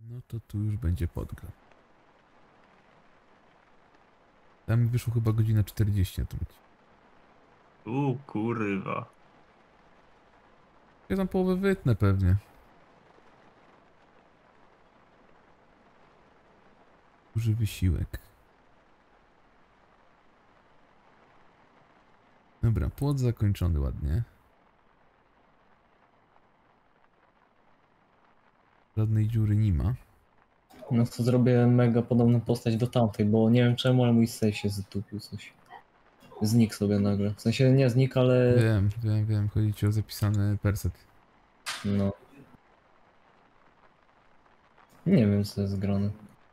No to tu już będzie podgląd. Tam mi wyszło chyba godzina 40 na to być. Kurwa. Ja tam połowę wytnę pewnie. Duży wysiłek. Dobra, płot zakończony ładnie. Żadnej dziury nie ma. No to zrobię mega podobną postać do tamtej, bo nie wiem czemu, ale mój save się zatupił coś. Znikł sobie nagle. W sensie nie znikł, ale... Wiem. Chodzi ci o zapisany perset. No. Nie wiem co jest grane.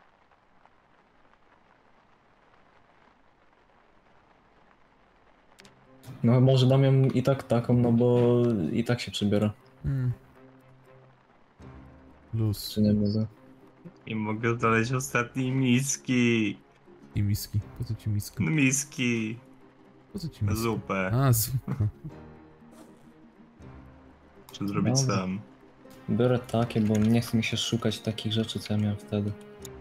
No może dam ją i tak taką, no bo i tak się przebiera. Luz. Czy nie mogę? I mogę znaleźć ostatniej miski. I miski. Po co ci miska? Miski. Po co ci Na miska? zupę. A, zupa. Czy zrobić Dobra. sam? Biorę takie, bo nie chce mi się szukać takich rzeczy, co ja miałem wtedy.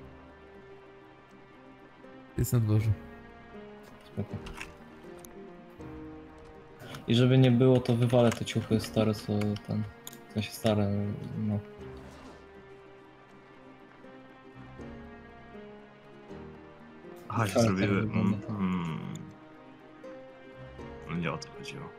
Jest na dworze. Spoko. I żeby nie było, to wywalę te ciuchy stare, co ten... W sensie stare, no. Aha, Tak, się zrobiły. tak wygląda. No nie o to chodziło.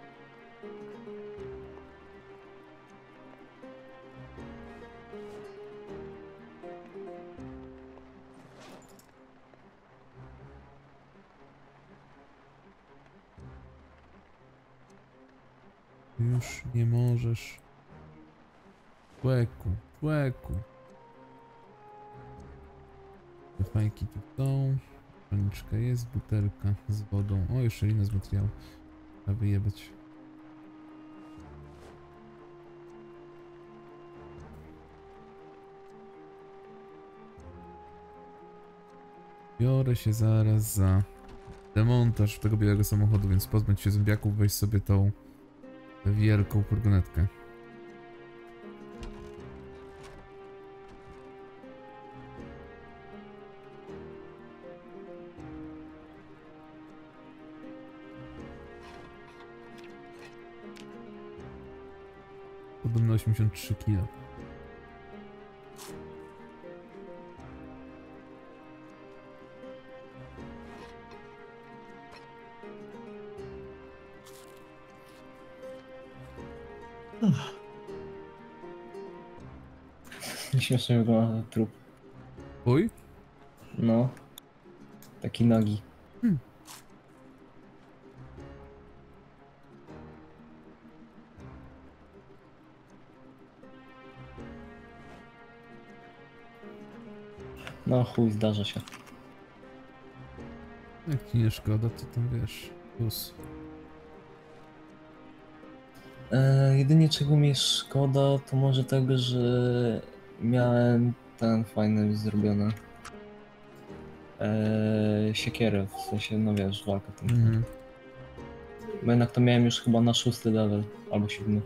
Już nie możesz. Człeku. Te fajki tu są. Paniczka jest, butelka z wodą. O, jeszcze inna z materiału. Trzeba wyjebać. Biorę się zaraz za demontaż tego białego samochodu, więc pozbądź się zombiaków, weź sobie tą wielką furgonetkę. Podobno 83 kg. Śmiesznie wygląda trup. Oj? No. Taki nagi. No chuj, zdarza się. Jak ci nie szkoda, to tam wiesz. Plus. Jedynie czego mi szkoda, to może tego, że miałem ten fajny zrobiony. Siekierę, w sensie, no wiesz, walkę tym. Mhm. Bo jednak to miałem już chyba na 6. level, albo 7.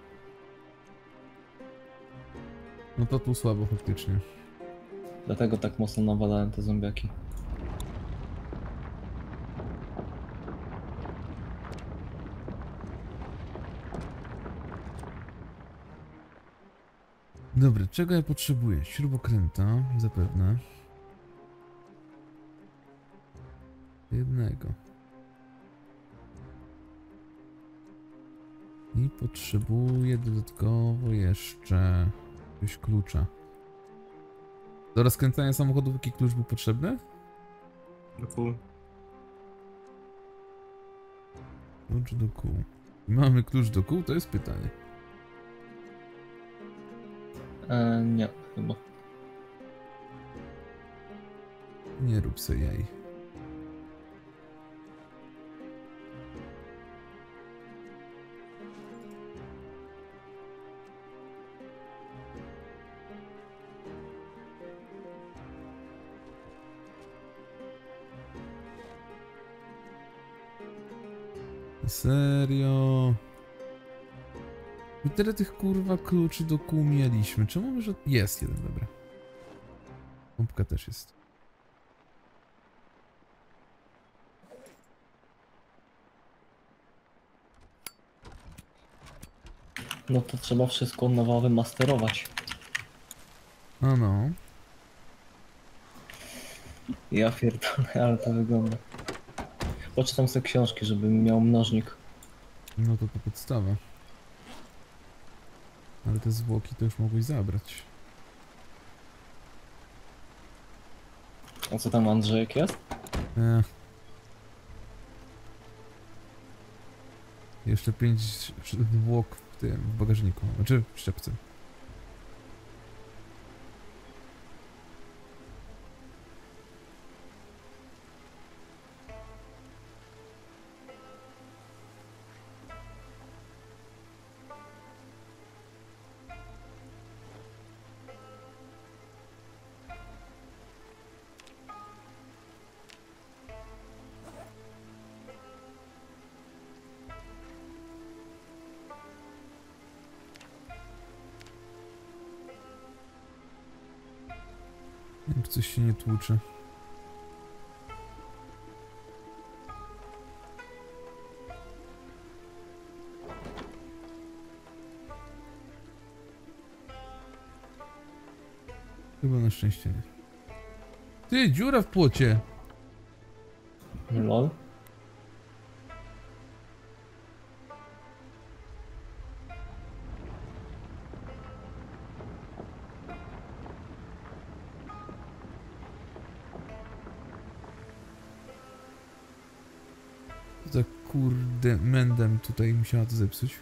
No to tu słabo faktycznie. Dlatego tak mocno nawalałem te zombiaki. Dobra, czego ja potrzebuję? Śrubokręta, zapewne. Jednego. I potrzebuję dodatkowo jeszcze jakiegoś klucza. Do rozkręcania samochodów jaki klucz był potrzebny? Do kół. Klucz do kół. Mamy klucz do kół? To jest pytanie. Nie, chyba. Nie rób se jaj. Serio? My tyle tych kurwa kluczy do kół mieliśmy. Czemu że jest jeden, dobra. Pompka też jest. No to trzeba wszystko od nowa wymasterować. A no. Ja pierdolę, ale to wygląda. Poczytam sobie książki, żebym miał mnożnik. No to podstawa. Ale te zwłoki to już mogłeś zabrać. A co tam Andrzejek jest? Jeszcze 5 zwłok w tym, w bagażniku. Znaczy w szczepce. Nie wiem, czy coś się nie tłucze. Chyba na szczęście nie. Ty, dziura w płocie! Lol. Za kurde mendem tutaj musiała to zepsuć.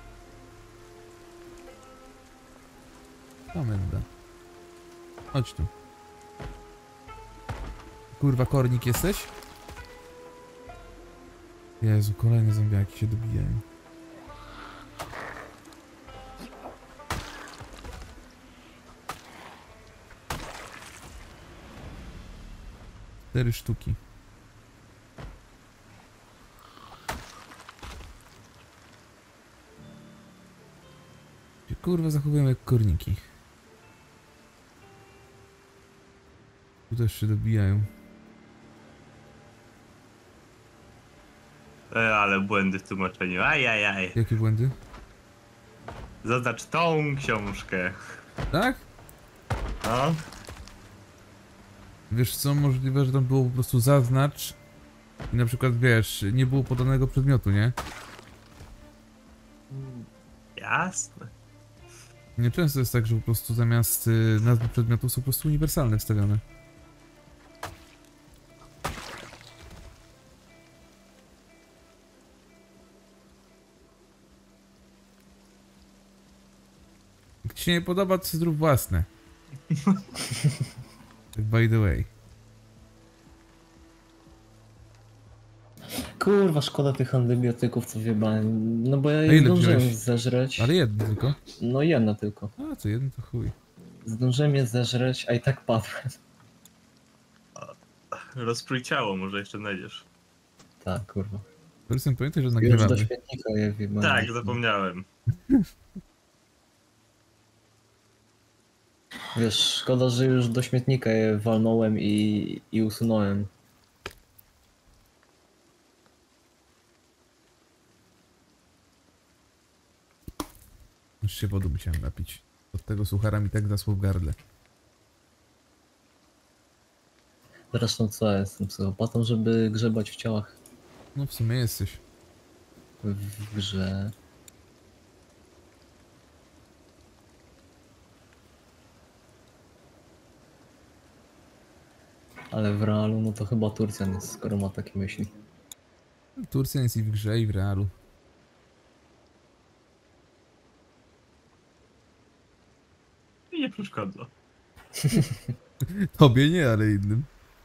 Ta menda. Chodź tu. Kurwa, kornik jesteś? Jezu, kolejne zombiaki się dobijają. Cztery sztuki. Się kurwa zachowują jak korniki. Tu też się dobijają. Ale błędy w tłumaczeniu. Ajajaj. Jakie błędy? Zobacz tą książkę. Tak? No. Wiesz co, możliwe, że tam było po prostu zaznacz i na przykład, wiesz, nie było podanego przedmiotu, nie? Jasne. Nieczęsto jest tak, że po prostu zamiast nazwy przedmiotów są po prostu uniwersalne wstawione. Jak ci się nie podoba, to zrób własne. By the way. Kurwa, szkoda tych antybiotyków, co wiebałem. No bo ja A je ile zdążyłem wziąłeś? zeżreć. Ale jedno tylko. No jedna tylko. A, co jedno to chuj. Zdążyłem je zeżreć, a i tak padłem. Rozprój ciało, może jeszcze znajdziesz. Tak, kurwa. Powiedzmy, pamiętaj, że Już do nagrywamy. śmietnika je wiebałem. Tak, zapomniałem. Wiesz, szkoda, że już do śmietnika je walnąłem i usunąłem. Już się wodą musiałem napić. Od tego suchara mi tak zasło w gardle. Zresztą co, ja jestem psychopatą, żeby grzebać w ciałach No w sumie jesteś. w grze. Ale w realu, no to chyba Turcjan jest, skoro ma takie myśli. Turcja jest i w grze, i w realu. I nie przeszkadza. Tobie nie, ale innym.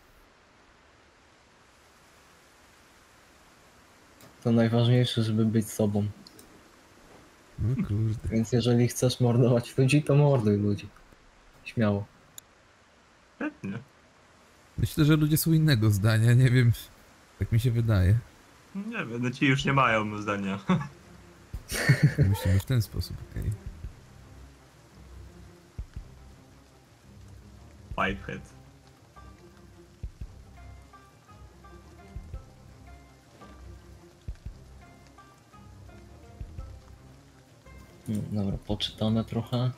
To najważniejsze, żeby być sobą. No kurde. Więc jeżeli chcesz mordować ludzi, to morduj ludzi. Śmiało. Pewnie. Myślę, że ludzie są innego zdania, nie wiem. Tak mi się wydaje. Nie wiem, no ci już nie mają zdania. Myślimy w ten sposób, okej. Pipehead. Dobra, poczytamy trochę.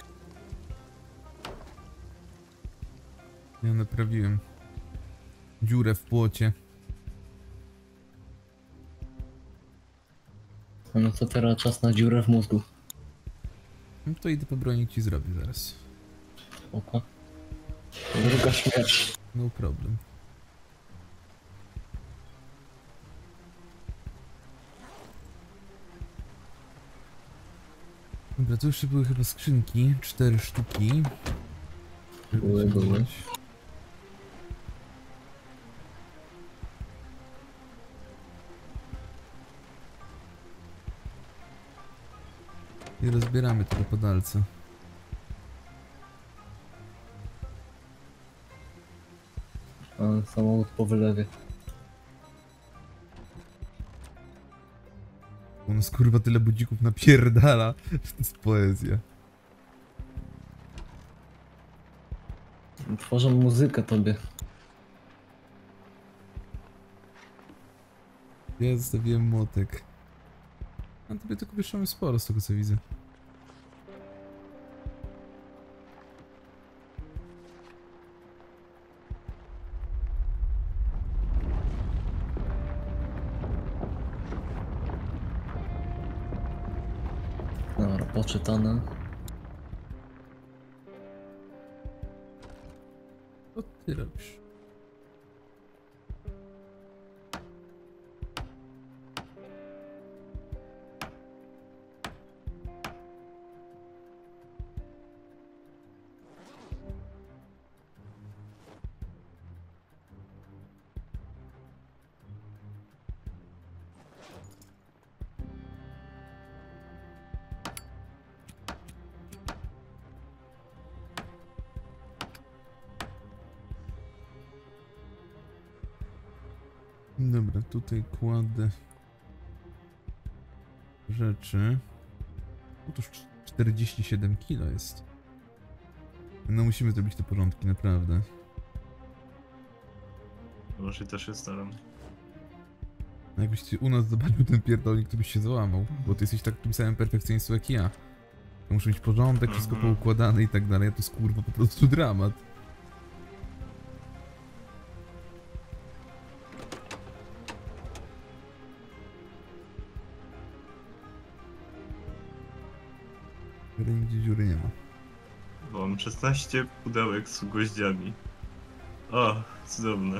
Ja naprawiłem dziurę w płocie. No to teraz czas na dziurę w mózgu. No to idę po broni ci zrobię zaraz. Opa. Druga śmierć. No problem. Dobra, to jeszcze były chyba skrzynki. 4 sztuki. Były. I rozbieramy tego podalca. A samochód po wylewie. U nas kurwa tyle budzików napierdala, że to jest poezja. Tworzą muzykę tobie. Ja zostawiłem młotek. A tobie tylko wyszło sporo z tego co widzę. Dobra, poczytane. Co ty robisz? Dobra, tutaj kładę rzeczy. Otóż 47 kilo jest. No musimy zrobić te porządki, naprawdę. Może też się staram. A jakbyś ty u nas zobaczył ten pierdolnik, to byś się załamał. Bo ty jesteś takim samym perfekcjonistą jak ja. To muszę mieć porządek, wszystko poukładane i tak dalej, a to jest kurwa po prostu dramat. Nigdzie dziury nie ma. Bo mam 16 pudełek z gwoździami. O, cudowne.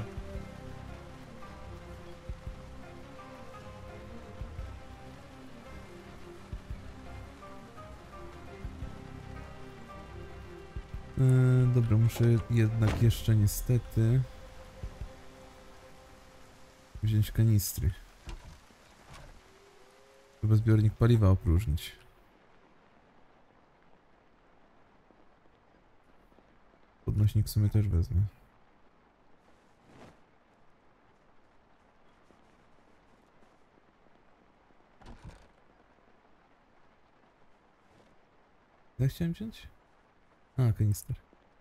Dobra, muszę jednak jeszcze niestety wziąć kanistry. Chyba zbiornik paliwa opróżnić. Podnośnik w sumie też wezmę. Jak chciałem wziąć? A, kanister.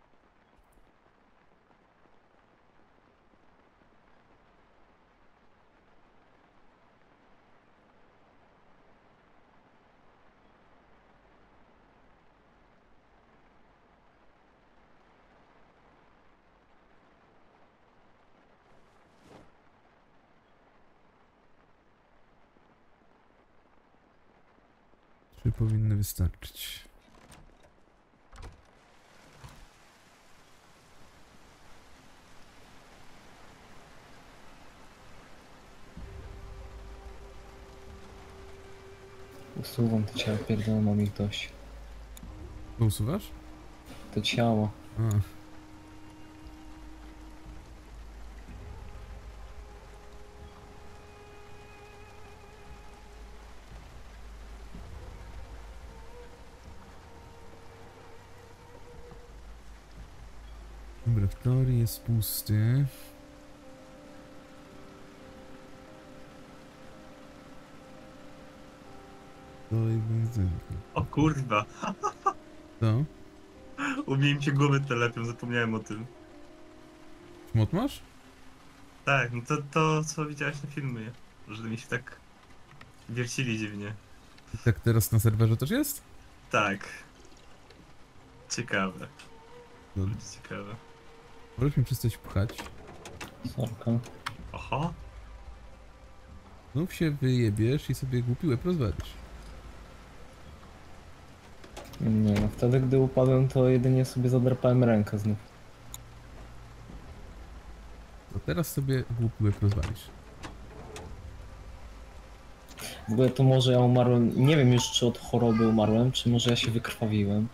Trzy powinny wystarczyć. Usuwam te ciała, pierdolę, mam ich dość. To usuwasz? To ciało. A. Dobra, w teorii jest pusty. Dalej benzynka. O kurwa, Co? umiem się głowę telepią, zapomniałem o tym. Szmot masz? Tak, no to co widziałeś na filmie, że mi się tak wiercili dziwnie. I tak teraz na serwerze też jest? Tak. Ciekawe. No, Będzie ciekawe. możesz mi przestać pchać. Sorka. Oho. Znów się wyjebiesz i sobie głupi łeb rozwalisz. Nie no, wtedy gdy upadłem, to jedynie sobie zadrapałem rękę znów. To teraz sobie głupi łeb rozwalisz. W ogóle to może ja umarłem, nie wiem już czy od choroby umarłem, czy może ja się wykrwawiłem.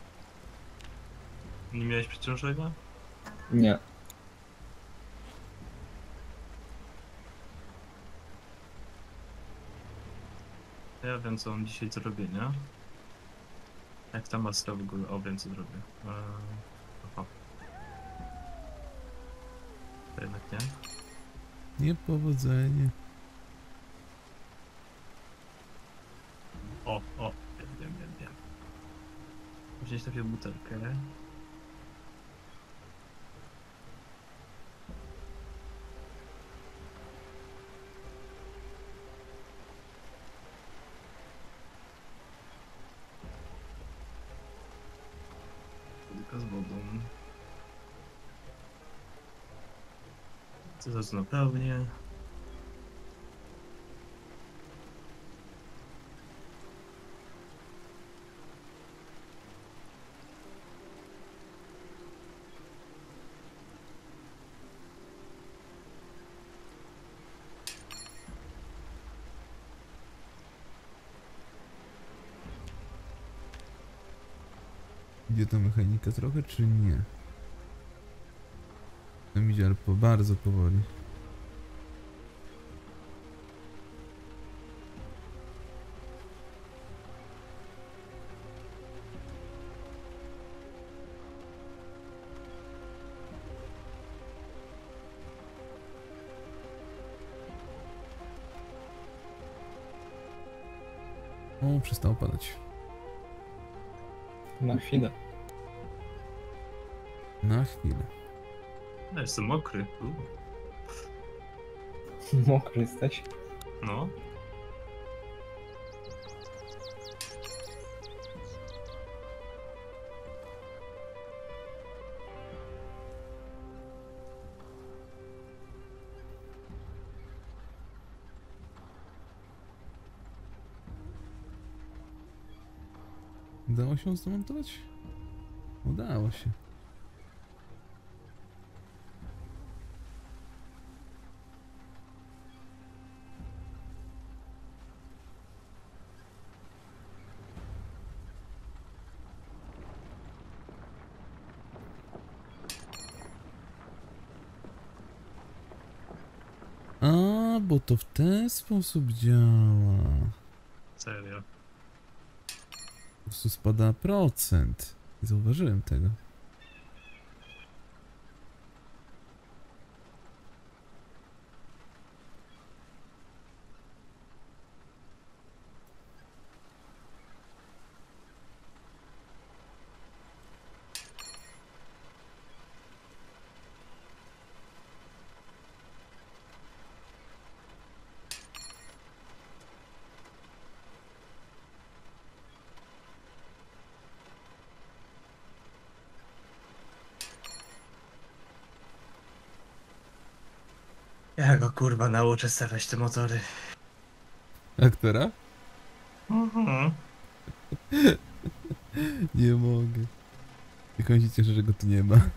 Nie miałeś przeciążenia? Nie. Ja wiem co mam dzisiaj do robienia. Jak ta maska w ogóle? O, wiem co zrobię. Aha. To jednak nie. Niepowodzenie. O, wiem. Wziąć taką butelkę. Butelka z wodą. Co zaczyna pełnie. Idzie ta mechanika trochę, czy nie? Tam idzie, ale bardzo powoli. O, przestało padać. Na chwilę. Na chwilę. Ja jestem mokry. Mokry jesteś? No. Udało się zdemontować? Udało się. A, bo to w ten sposób działa. Serio. Po prostu spada procent. Nie zauważyłem tego. Ja go kurwa nauczę stawiać te motory. Aktora? Mhm. Nie mogę. Jak on się cieszy, że go tu nie ma.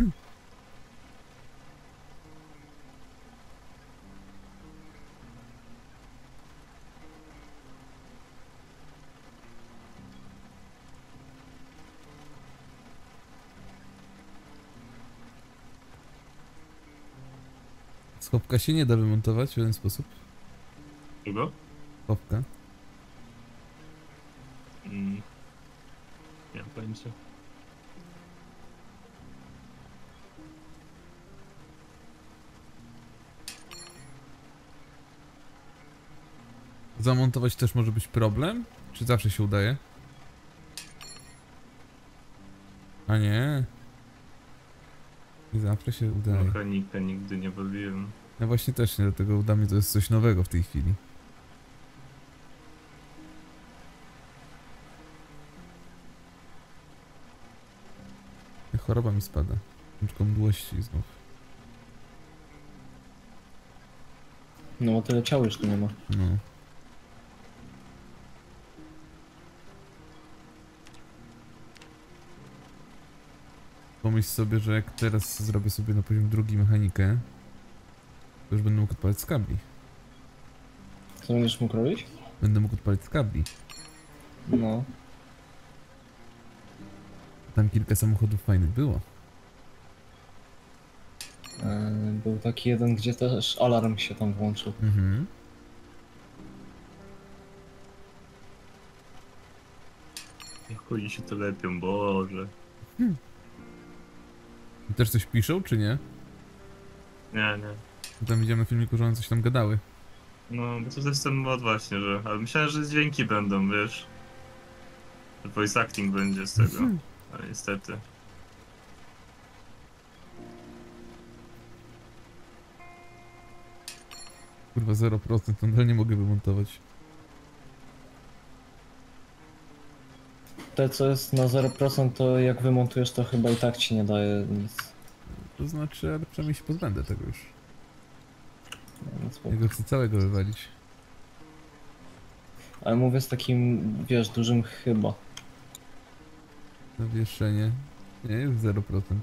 Schopka się nie da wymontować w ten sposób. Kogo? Schopka. Nie mam pojęcia. Zamontować też może być problem? Czy zawsze się udaje? A nie. Nie zawsze się udaje. Mechanika nigdy nie bawiłem. Ja właśnie też nie, dlatego dla mnie to jest coś nowego w tej chwili. choroba mi spada. Rączką mdłości znów. No bo tyle ciał już tu nie ma. No. Pomyśl sobie, że jak teraz zrobię sobie na poziom drugi mechanikę, to już będę mógł odpalać z kabli. Co będziesz mógł robić? Będę mógł odpalać z kabli. No. Tam kilka samochodów fajnych było. Był taki jeden, gdzie też alarm się tam włączył. Mhm. Jak oni się to lepią, Boże. I też coś piszą, czy nie? Nie, nie. Bo tam widziałem na filmiku, że one coś tam gadały. No, bo to jest ten mod właśnie, że... Ale myślałem, że dźwięki będą, wiesz? Że voice acting będzie z tego. Ale niestety. Kurwa 0%, nadal nie mogę wymontować. Te co jest na 0% to jak wymontujesz to chyba i tak ci nie daje nic. To znaczy, ale przynajmniej się pozbędę tego już. No, spoko. Ja go chcę całego wywalić. Ale mówię z takim, wiesz, dużym chyba. Zawieszenie. Nie, jest 0%.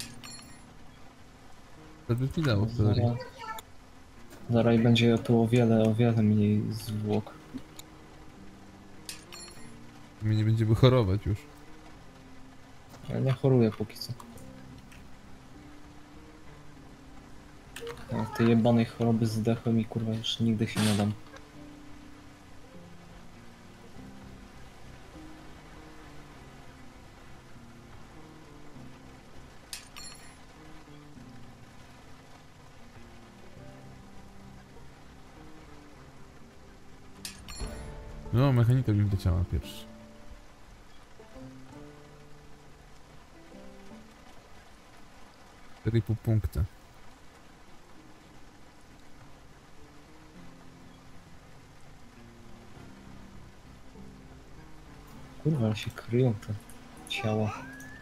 To by mi dało w teorii. Zaraz i będzie tu o wiele mniej zwłok. Mnie nie będziemy chorować już. Ja nie choruję póki co. Ja tej jebanej choroby zdechłem i kurwa już nigdy się nie dam. No, mechanika mi wleciała pierwszy. Cztery i pół punkta. Kurwa, ale się kryją te ciała.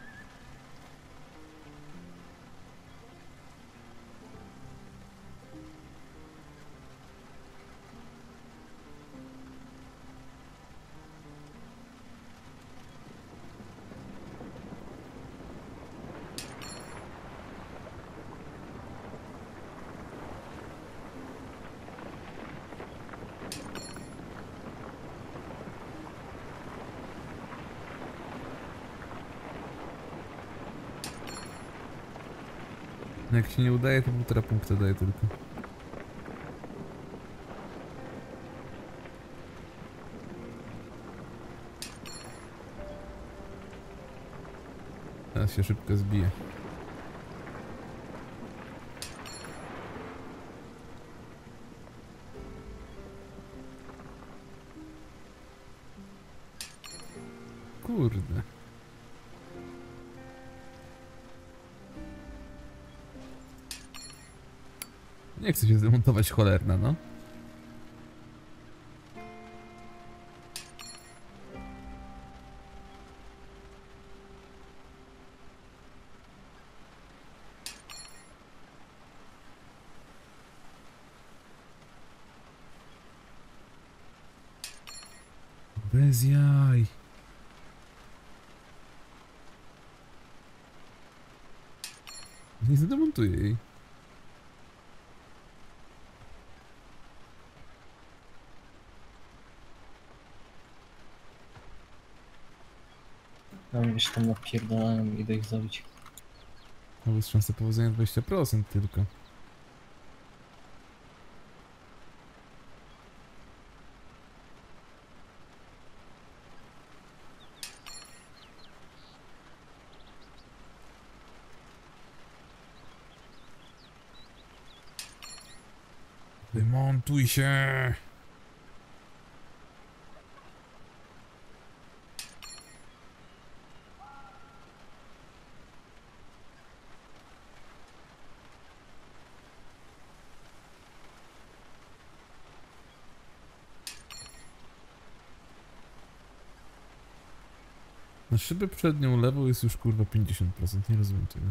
No jak się nie udaje, to 1,5 punkta daje tylko. Teraz się szybko zbije. Kurde. Nie chcę się zdemontować, cholerna, no. Bez jaj. Nie zademontuję jej. Ja mówię, że tam napierdalałem, idę ich zabić. No jest szansa powodzenia 20% tylko. Wymontuj się! Na szybę przednią lewą jest już kurwa 50%, nie rozumiem tego.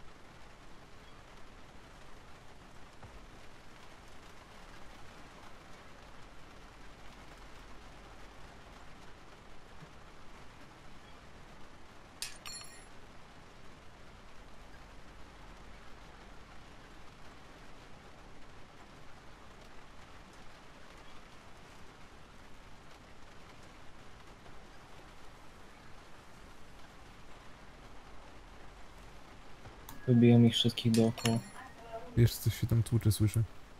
Wybiłem ich wszystkich dookoła. Wiesz, coś się tam tłucze, słyszę.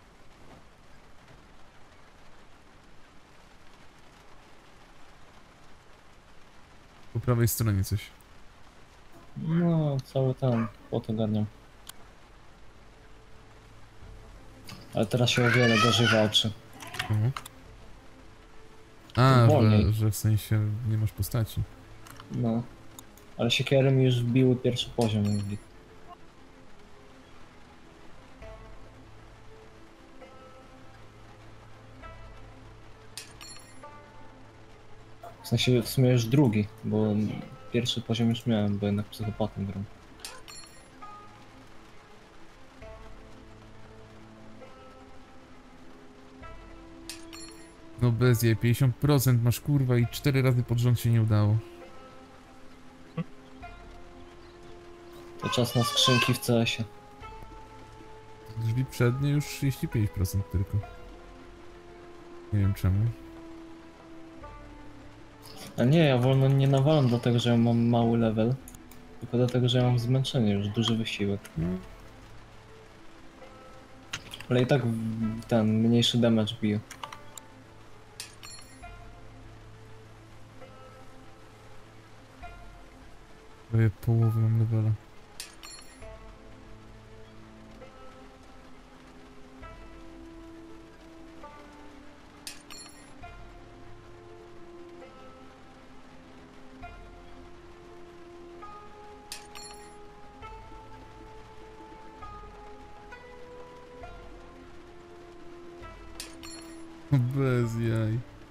Po prawej stronie coś. No, cały ten pot ogarniam. Ale teraz się o wiele gorzej walczy. Mhm. A, Wolniej. że w sensie nie masz postaci. No. Ale siekiery mi już wbiły pierwszy poziom w nich. W sensie w sumie już drugi, bo pierwszy poziom już miałem, bo jednak psychopatą gram. No bez jej, 50% masz kurwa i 4 razy pod rząd się nie udało. To czas na skrzynki w CS-ie. Drzwi przednie już 35% tylko. Nie wiem czemu. A nie, ja wolno nie nawalam dlatego, że ja mam mały level. Tylko dlatego, że ja mam zmęczenie, już duży wysiłek. No, Ale i tak ten mniejszy damage bije. prawie połowę mam levela. Bez jaj.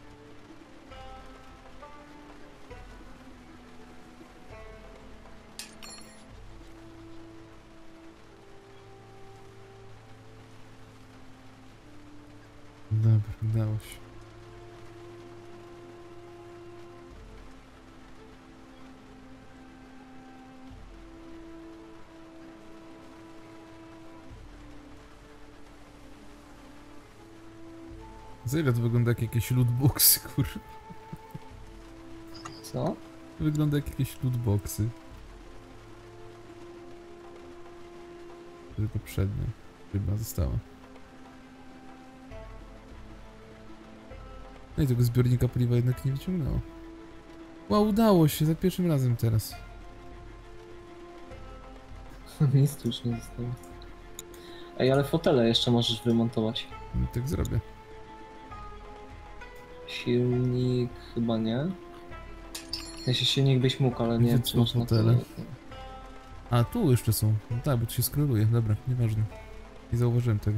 Dobra, udało się. Za ile to wygląda jak jakieś lootboxy, kurwa. Co? Wygląda jak jakieś lootboxy. Tylko przednia chyba została. No i tego zbiornika paliwa jednak nie wyciągnęło. Wow, udało się, za pierwszym razem teraz. Nic tu już nie zostało. Ej, ale fotele jeszcze możesz wymontować. No, tak zrobię. Silnik chyba nie. W sensie silnik byś mógł, ale nie Gdzie wiem czy są masz na to. fotele? A, tu jeszcze są. No tak, bo to się skroluje. Dobra, nieważne. Nie zauważyłem tego.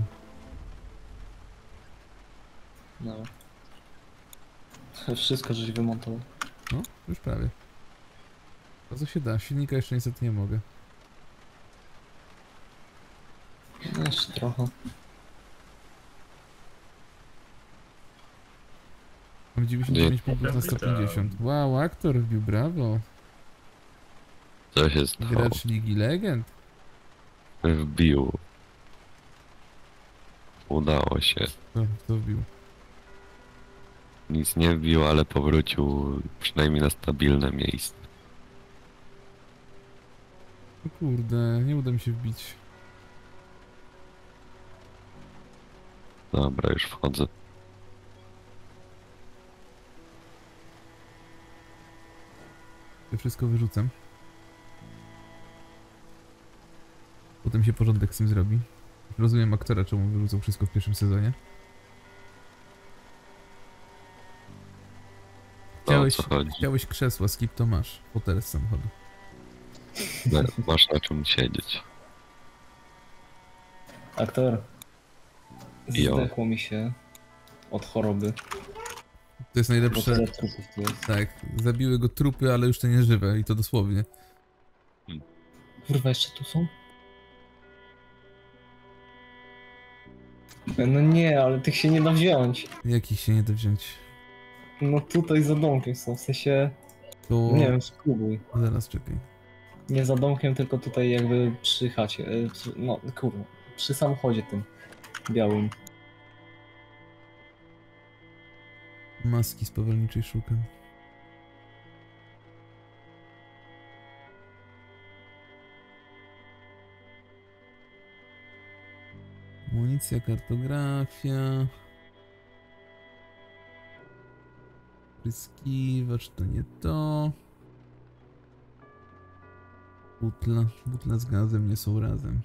No. Wszystko żeś wymontował. No, już prawie. To co się da, silnika jeszcze niestety nie mogę. No jeszcze trochę. Mam 99 punktów na 150. Wow, aktor wbił, brawo. Co się stało? Gracz Ligi Legend. Wbił. Udało się. Kto wbił? Nic nie wbił, ale powrócił przynajmniej na stabilne miejsce. No kurde, nie uda mi się wbić. Dobra, już wchodzę. To wszystko wyrzucam. Potem się porządek z tym zrobi. Rozumiem aktora, czemu wyrzucał wszystko w pierwszym sezonie. No, o co chodzi? Chciałeś krzesła, skip to masz. Fotel z samochodu. Masz na czym siedzieć. Aktor. Jo. Zdechło mi się od choroby. To jest Bo najlepsze. tyle trupów tu jest. Tak, zabiły go trupy, ale już te nieżywe i to dosłownie. Kurwa, jeszcze tu są? No nie, ale tych się nie da wziąć. Jakich się nie da wziąć. No tutaj za domkiem są, w sensie... To... Nie wiem, spróbuj. Zaraz czekaj. Nie za domkiem, tylko tutaj jakby przy chacie. No kurwa, przy samochodzie tym białym. Maski spawalniczej szukam. Amunicja, kartografia. Pryskiwacz to nie to. Butla z gazem nie są razem.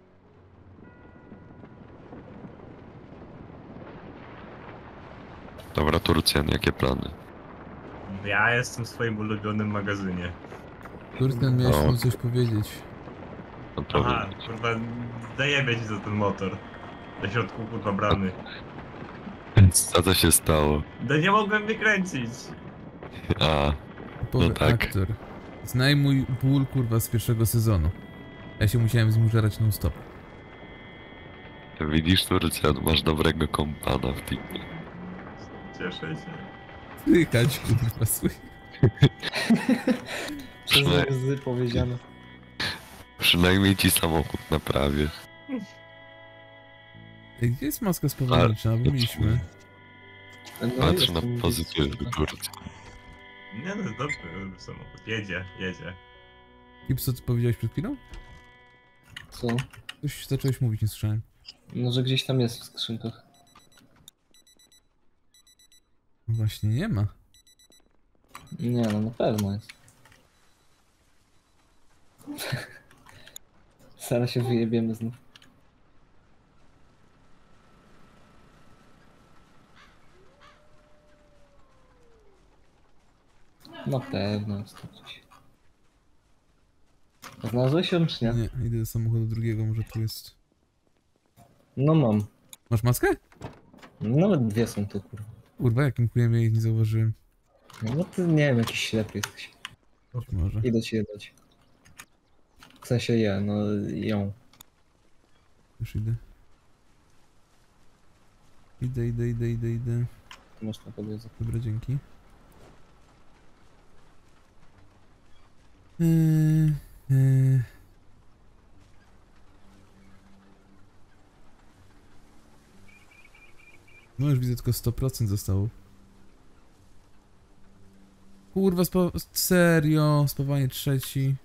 Dobra, Turcjan, jakie plany? Ja jestem w swoim ulubionym magazynie. Turcjan, miałeś O. mu coś powiedzieć. No to Aha, kurwa, dajemy ci za ten motor. Na środku kurwa bramy. co się stało? No nie mogłem wykręcić. A, Powie tak. aktor. Znaj mój ból, kurwa, z pierwszego sezonu. Ja się musiałem z nim żerać non stop. widzisz, Turcjan, masz dobrego kompana w teamie. Cieszę się. Słychać, kurwa, słychać. Przez Przynaj- łzy powiedziane. Przynajmniej ci samochód naprawię. Ej, gdzie jest maska spowolnicza? Bo mieliśmy. No Patrz jest na tu pozytywny skrzynka. Turcjan. Nie no, dobry samochód. Jedzie. Kip, co ty powiedziałeś przed chwilą? Co? Coś zacząłeś mówić, nie słyszałem. No, że gdzieś tam jest w skrzynkach. No właśnie nie ma. Nie no, na pewno jest. Zaraz się wyjebiemy znów. Na pewno jest to coś. Znalazłeś ją czy nie? Nie, idę do samochodu drugiego, może tu jest. No mam. Masz maskę? Nawet dwie są tu, kurwa. Kurwa, jakim chujem ja ich nie zauważyłem. No ty nie wiem, jakiś ślepy jesteś. Być może. Idę ci je dać. W sensie no ją. Już idę. Idę. Masz na podłodze. Dobra, dzięki. Eee. No już widzę, tylko 100% zostało. Kurwa, serio, spawanie trzeci.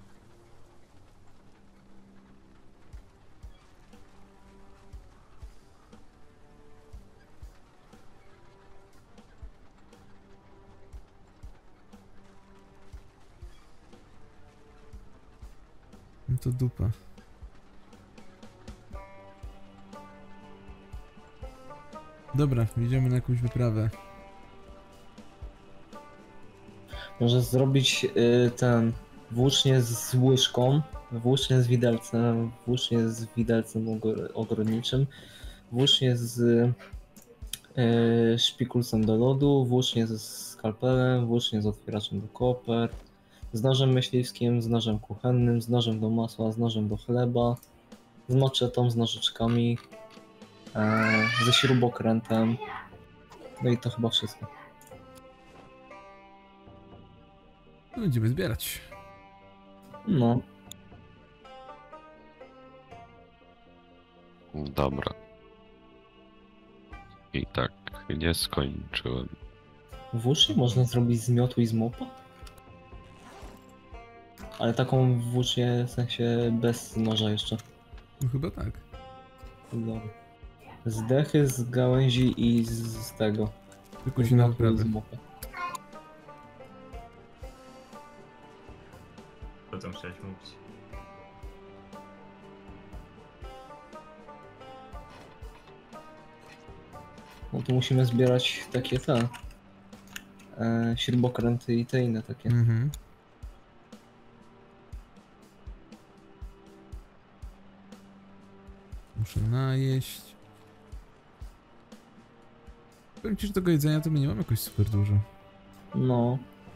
No to dupa. Dobra, idziemy na jakąś wyprawę. Może zrobić ten włócznie z łyżką, włócznie z widelcem ogrodniczym, włócznie z szpikulcem do lodu, włócznie ze skalpelem, włócznie z otwieraczem do kopert, z nożem myśliwskim, z nożem kuchennym, z nożem do masła, z nożem do chleba, z maczetą, z nożyczkami, ze śrubokrętem. No i to chyba wszystko. Będziemy zbierać. No. Dobra. I tak, nie skończyłem. Włócznie można zrobić z miotu i z mopa? Ale taką włócznie w sensie bez noża jeszcze. No chyba tak. Dobra. Z dechy, z gałęzi i z tego. Tylko Z się na miotu i z wyprawę. mopa. Co tam chciałeś mówić? No to musimy zbierać takie te śrubokręty i te inne takie. Mhm. Muszę najeść. Powiem ci, że tego jedzenia to my nie mam jakoś super dużo. No.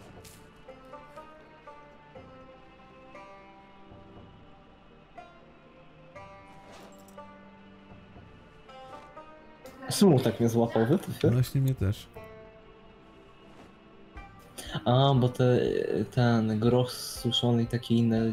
Smutek mnie złapał, wytyfy. Właśnie mnie też. A, bo ten groch suszony i takie inne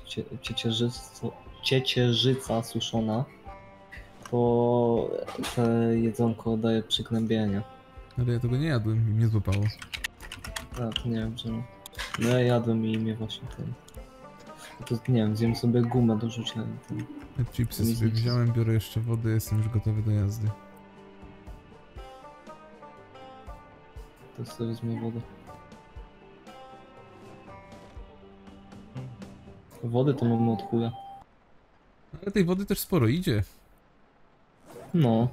ciecierzyca suszona, to te jedzonko daje przygnębienie. Ale ja tego nie jadłem i mnie złapało. A, to nie wiem czemu. No ja jadłem i mnie właśnie ten... To nie wiem, zjem sobie gumę do rzucia i ten... Ja chipsy sobie wziąłem, biorę jeszcze wodę, jestem już gotowy do jazdy. To sobie wezmę wodę. Wody to mamy od chuja. Ale tej wody też sporo idzie. No.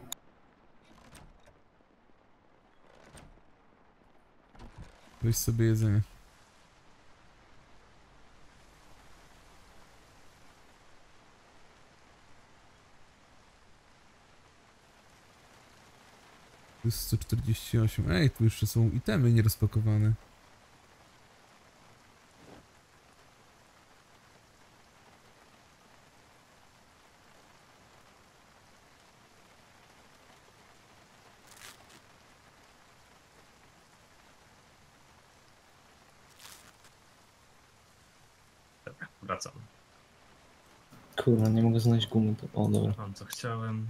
Weź sobie jedzenie. To jest 148. Ej, tu jeszcze są itemy nierozpakowane. Dobra, wracam. Kurwa, nie mogę znaleźć gumy. To... O, dobra. Mam co chciałem.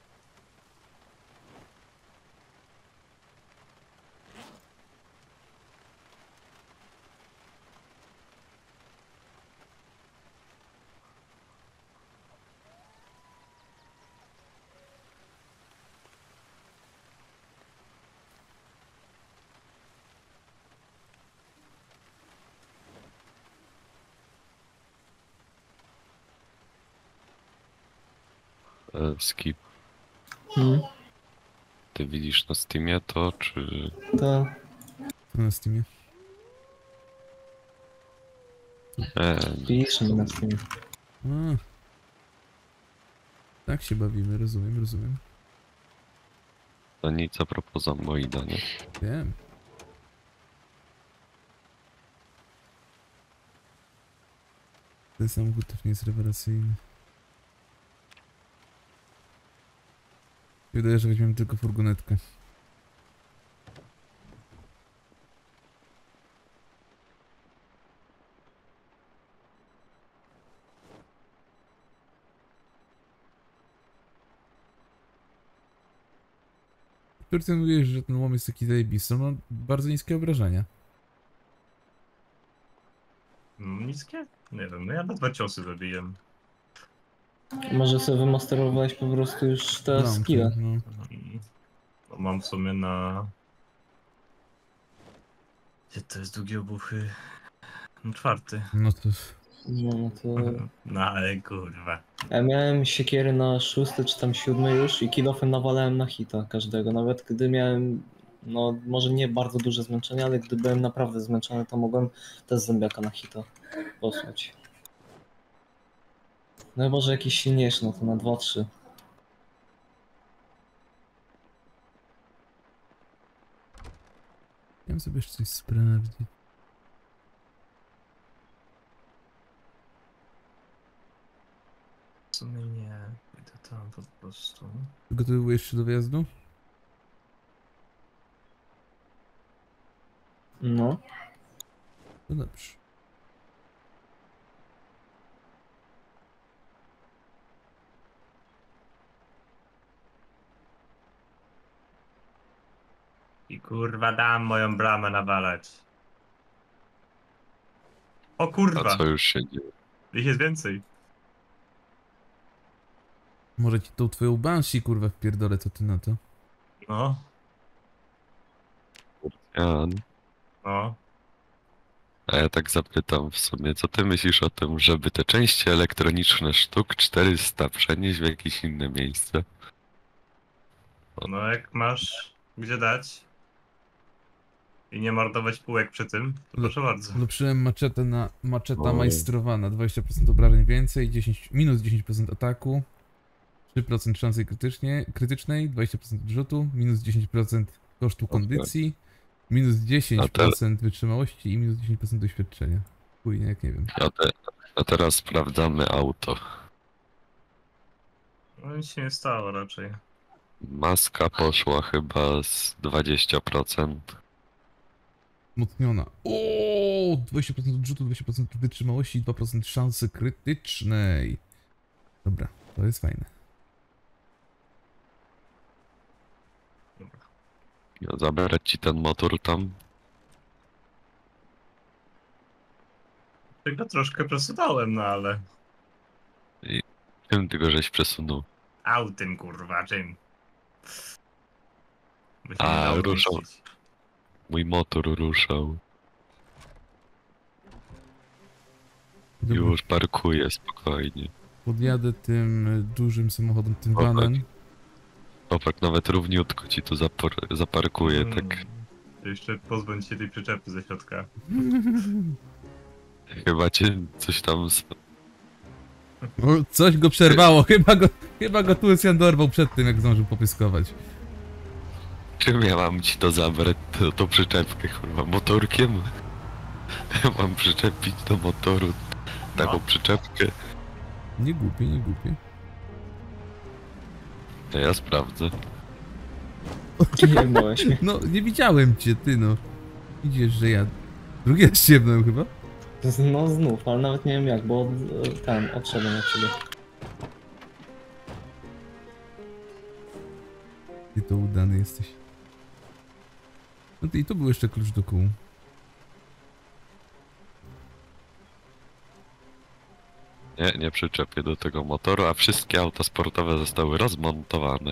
Skip, Hmm? ty widzisz na Steamie to, czy... To... Co na Steamie? Pisze mi na Steamie. A. Tak się bawimy, rozumiem, rozumiem. To nic a propos Zomboida, nie? Wiem. Ten samochód też nie jest rewelacyjny. Wydaje, że weźmiemy tylko furgonetkę. Pretendujesz, że ten łom jest taki zajebisty, on ma bardzo niskie obrażenia. Niskie? Nie wiem, no ja na 2 ciosy zabiję. Może sobie wymasterowałeś po prostu już te Launcher, skille. no. No, mam w sumie na... Gdzie to jest długie obuchy? No 4. No to... No to... No ale kurwa. Ja miałem siekiery na 6 czy tam 7 już i kilofem nawalałem na hita każdego. Nawet gdy miałem, no może nie bardzo duże zmęczenie, ale gdy byłem naprawdę zmęczony, to mogłem też zębiaka na hita posłać. No chyba, że jakiś silniejszy, no to na 2-3. Chciałem sobie jeszcze coś sprawdzić. W sumie nie. Idę tam po prostu. Przygotowujesz się do wyjazdu? No. No dobrze. I kurwa dam moją bramę nawalać. O kurwa! A co już się dzieje? Ich jest więcej. Może ci tą twoją Banshee kurwa wpierdolę, co ty na to? No, Ja, no. a ja tak zapytam w sumie, co ty myślisz o tym, żeby te części elektroniczne sztuk 400 przenieść w jakieś inne miejsce? No jak masz gdzie dać i nie mordować półek przy tym, to proszę bardzo. Ulepszyłem maczetę na maczeta Oj. majstrowana. 20% obrażeń więcej, minus 10% ataku, 3% szansy krytycznej, 20% odrzutu, minus 10% kosztu kondycji, minus 10% wytrzymałości i minus 10% doświadczenia. Chuj, jak nie wiem. A teraz sprawdzamy auto. No nic się nie stało raczej. Maska poszła chyba z 20%. Wzmocniona. O, 20% odrzutu, 20% wytrzymałości i 2% szansy krytycznej. Dobra, to jest fajne. Dobra. Ja zabrać ci ten motor tam. Tylko troszkę przesunąłem, no ale... Czym ty go żeś przesunął? Autem, kurwa, czym? Bo się A, nie dało ruszał. mieścić. Mój motor ruszał. Dobra, Już parkuję spokojnie. podjadę tym dużym samochodem, tym Dobra. vanem. Chłopak nawet równiutko ci tu zaparkuje, tak. To jeszcze pozbądź się tej przyczepy ze środka. Chyba cię coś tam... O, coś go przerwało, chyba go Tuesjan dorwał przed tym, jak zdążył popyskować. Czym ja mam ci to zabrać, to przyczepkę, kurwa, motorkiem? Mam przyczepić do motoru taką No. przyczepkę. Nie głupie, nie głupie. To ja sprawdzę. Nie bałeś mnie. No, nie widziałem cię, ty no. Widzisz, że ja drugi raz ciemnąłem chyba? No znów, ale nawet nie wiem jak, bo odszedłem od ciebie. Ty to udany jesteś. No ty, i tu był jeszcze klucz do kół. Nie przyczepię do tego motoru, a wszystkie auta sportowe zostały rozmontowane.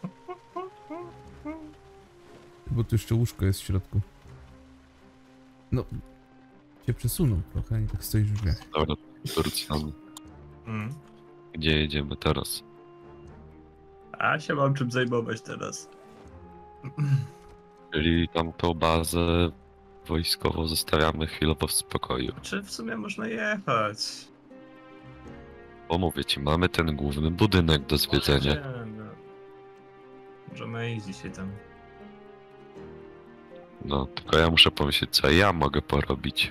Bo tu jeszcze łóżko jest w środku. No, cię przesunął trochę, a nie tak stoisz w drzwiach. Dobra, Turcjan, Mm. gdzie jedziemy teraz? A się mam czym zajmować teraz. Czyli tamtą bazę wojskową zostawiamy chwilowo w spokoju. Czy w sumie można jechać? Bo mówię ci, mamy ten główny budynek do zwiedzenia. Nie, no. Możemy iść dzisiaj tam. No, tylko ja muszę pomyśleć, co ja mogę porobić.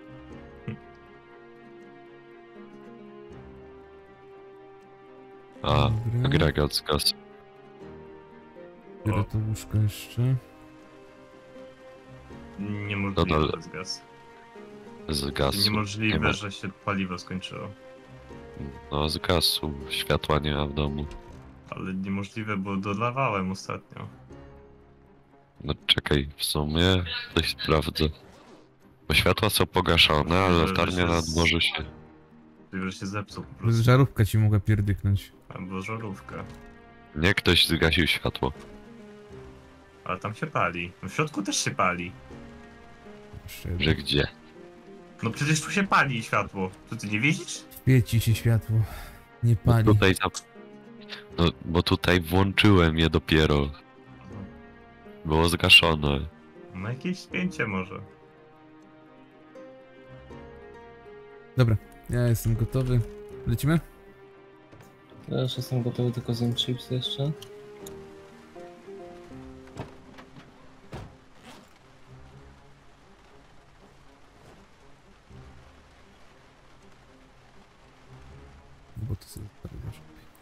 A, Dobra. agregat z gazu. Biorę to łóżko jeszcze. Niemożliwe Nadal- bez gaz. Z gazu. Nie Niemożliwe, ma. że się paliwo skończyło. No, z gazu. Światła nie ma w domu. Ale niemożliwe, bo dodawałem ostatnio. No czekaj, w sumie coś sprawdzę. Bo światła są pogaszone, ale Że latarnia się nad morzu się... Że się zepsuł po prostu. Żarówka ci mogła pierdyknąć. Albo żarówka. Nie, ktoś zgasił światło. Ale tam się pali. No w środku też się pali. Jeszcze jedno. Że gdzie? No przecież tu się pali światło. To ty nie widzisz? Świeci się światło. Nie No pali. tutaj No, bo tutaj włączyłem je dopiero. Było zgaszone. No jakieś spięcie może. Dobra, ja jestem gotowy. Lecimy? Ja już jestem gotowy, tylko zjem chips jeszcze. No bo to sobie zostawię.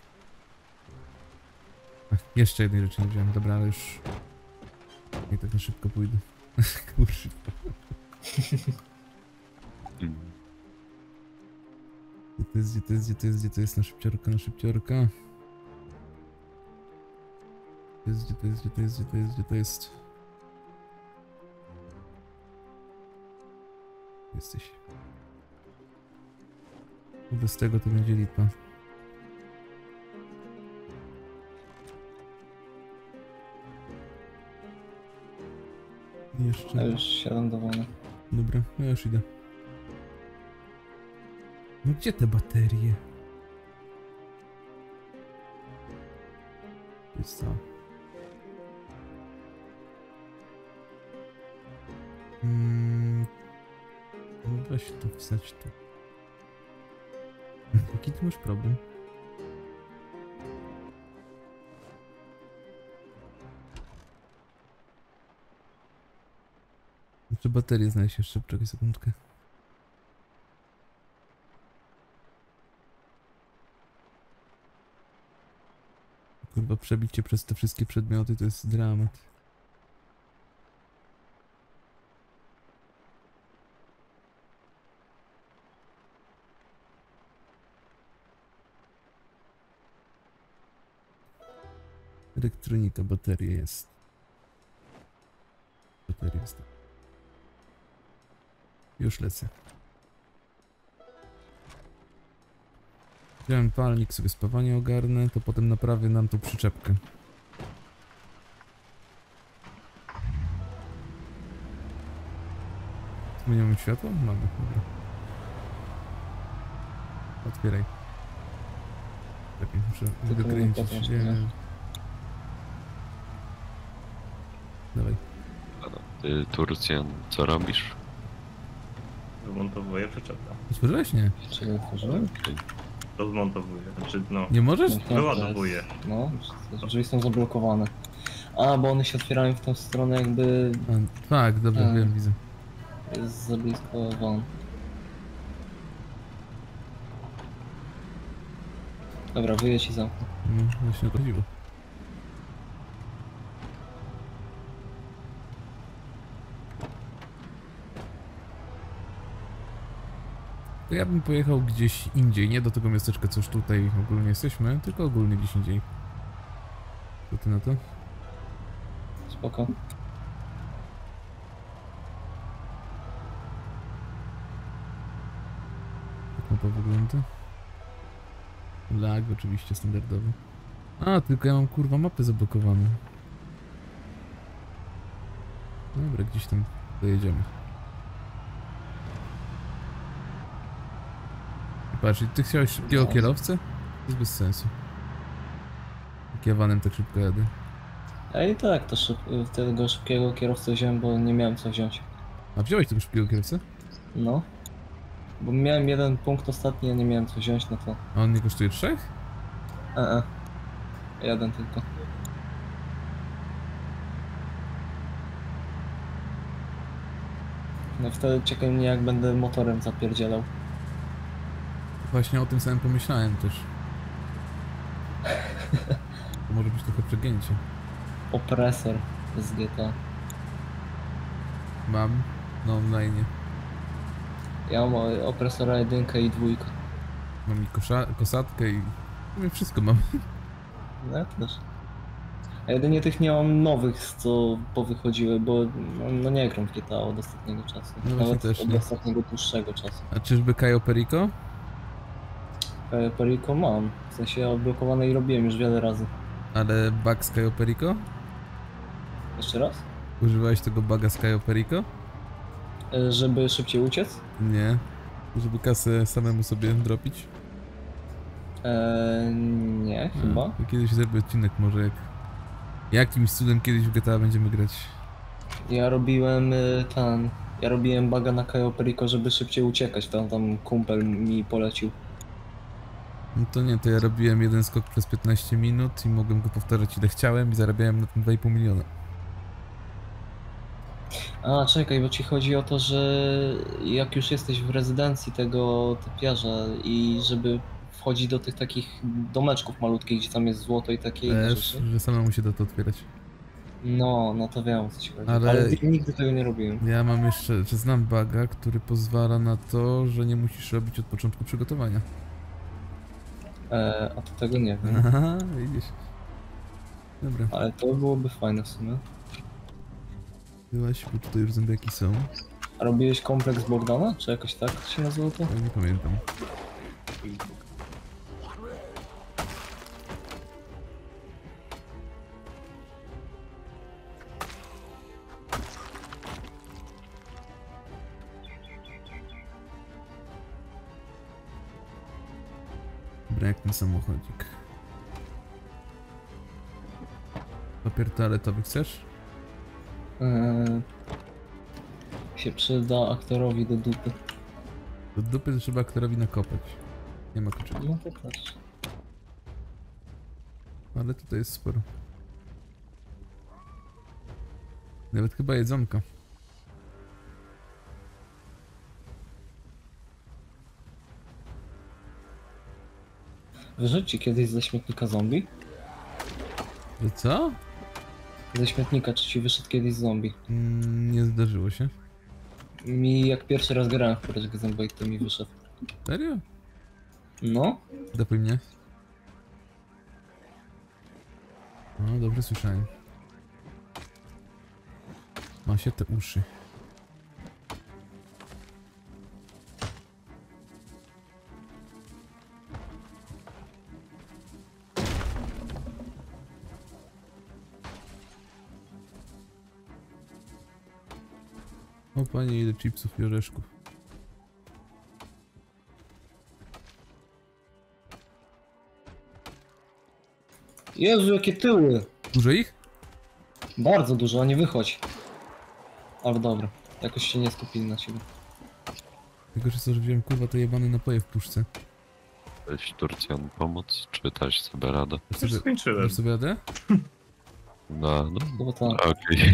Ach, jeszcze jednej rzeczy nie wziąłem. Dobra, ale już... I tak na szybko pójdę. Kurwa. Mm. Gdzie to jest na szybciorka, na szybciorka? Gdzie to jest? Jesteś. Bo bez tego to będzie lipa. Ja Jeszcze. już siadam do wody. Dobra, no ja już idę. No gdzie te baterie? To jest co? No weź to wstać tu. Jaki ty masz problem? Czy baterię znaleźć jeszcze? Czekaj sekundkę. Kurwa, przebicie przez te wszystkie przedmioty to jest dramat. Elektronika, bateria jest. Bateria jest. Już lecę. Wziąłem palnik, sobie spawanie ogarnę, to potem naprawię nam tą przyczepkę. My nie mamy światła? Mamy, dobra. Otwieraj. Czekaj, muszę Tylko dokręcić. nie potem, Dawaj. Ty, Turcjan, co robisz? Wymontowuję przyczepę. Otworzyłeś? Nie. Czyli otworzyłem? Rozmontowuję, znaczy no, Nie możesz? wyładowuję. No, drzwi są zablokowane. A, bo one się otwierają w tą stronę jakby A, tak, dobra, wiem, widzę. jest za blisko wam. Dobra, wyjedź i zamknę. No, właśnie o to chodziło. To ja bym pojechał gdzieś indziej, nie do tego miasteczka, co już tutaj ogólnie jesteśmy, tylko ogólnie gdzieś indziej. Co ty na to? Spoko. Jak mapa wygląda? Lag oczywiście standardowy. A, tylko ja mam kurwa mapy zablokowane. Dobra, gdzieś tam dojedziemy. Patrz, ty chciałeś szybkiego kierowcę? To jest bez sensu. Jak ja vanem tak szybko jadę. A i tak, to tego szybkiego kierowcę wziąłem, bo nie miałem co wziąć. A wziąłeś tego szybkiego kierowcę? No. Bo miałem jeden punkt ostatni, a nie miałem co wziąć, no to... A on nie kosztuje 3? Jeden tylko. No wtedy czekaj mnie, jak będę motorem zapierdzielał. Właśnie o tym samym pomyślałem też. To może być trochę przegięcie. Opresor z GTA. Mam na online. Ja mam opresora 1 i 2. Mam i kosatkę i... No i wszystko mam. No ja też. A jedynie tych nie mam nowych, co powychodziły, bo no nie gram w GTA od ostatniego czasu. No właśnie Nawet też od nie. ostatniego dłuższego czasu. A czyżby Cayo Perico? Perico mam. W sensie odblokowane i robiłem już wiele razy. Ale bug z Cayo Perico? Jeszcze raz? Używałeś tego buga z Cayo Perico? Żeby szybciej uciec? Nie. Żeby kasę samemu sobie dropić? Nie, chyba. To kiedyś zrobię odcinek może jak... Jakimś cudem kiedyś w GTA będziemy grać. Ja robiłem Ja robiłem buga na Cayo Perico, żeby szybciej uciekać. Tam kumpel mi polecił. No to nie, to ja robiłem jeden skok przez 15 minut i mogłem go powtarzać ile chciałem i zarabiałem na tym 2,5 miliona. A, czekaj, bo ci chodzi o to, że jak już jesteś w rezydencji tego typiarza i żeby wchodzić do tych takich domeczków malutkich, gdzie tam jest złoto i takie inne Też, rzeczy. że samemu się da to otwierać. No to wiem o co ci chodzi. Ale- Ale nigdy tego nie robiłem. Ja mam jeszcze, że znam buga, który pozwala na to, że nie musisz robić od początku przygotowania. A to tego nie wiem. Aha, widzisz. Dobra, Ale to byłoby fajne w sumie. byłaś, bo tutaj już zębiaki są. A robiłeś kompleks Bogdana? Czy jakoś tak się nazywa to? Ja nie pamiętam. Dobra, jak ten samochodzik. Papier toaletowy chcesz? Się przyda aktorowi do dupy. Do dupy trzeba aktorowi nakopać. Nie ma kluczyka. No to też. Ale tutaj jest sporo. Nawet chyba jedzonka. Wyrzućcie kiedyś ze śmietnika zombie? Że co? Ze śmietnika, czy ci wyszedł kiedyś zombie? Nie zdarzyło się. Mi jak pierwszy raz grałem w Project Zomboid, to mi wyszedł. Serio? No? Dopój mnie. No, dobrze słyszałem. Ma się te uszy. O panie, ile chipsów i orzeszków. Jezu, jakie tyły! Dużo ich? Bardzo dużo, a nie wychodź. Ale dobra, jakoś się nie skupili na ciebie. Tylko, że co, że wziąłem kurwa te jebane napoje w puszce. Chcesz Turcjan pomóc, czy też sobie radę? Dasz Już sobie, skończyłem. dasz sobie radę? No, Chyba tak. okej.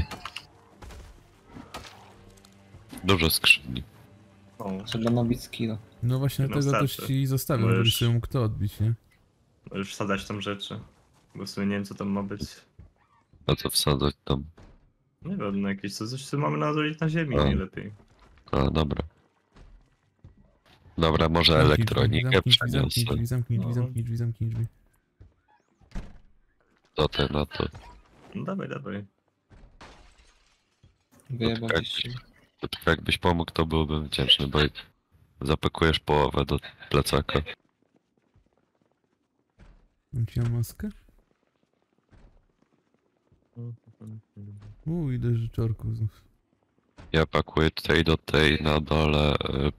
Dużo skrzyni. O, Trzeba nabić skilla. No właśnie No dlatego też starczy. ci zostawiam, Możesz- żebyś sobie mógł to odbić, nie? możesz wsadzać tam rzeczy. Bo w sumie nie wiem co tam ma być. A co wsadzać tam? Nie wiem, no jakieś coś co mamy nałożyć na ziemi A. najlepiej. A, dobra. Dobra, może Zamknij elektronikę drzwi, przeniosę. zamknij drzwi, No. zamknij drzwi, zamknij drzwi. To te na to. No dawaj, dawaj. Wyjebał tak. gdzieś się. To tylko jakbyś pomógł, to byłbym wdzięczny, bo zapakujesz połowę do plecaka. Mam ci na maskę? Ile życzorków znów. Ja pakuję tutaj do tej na dole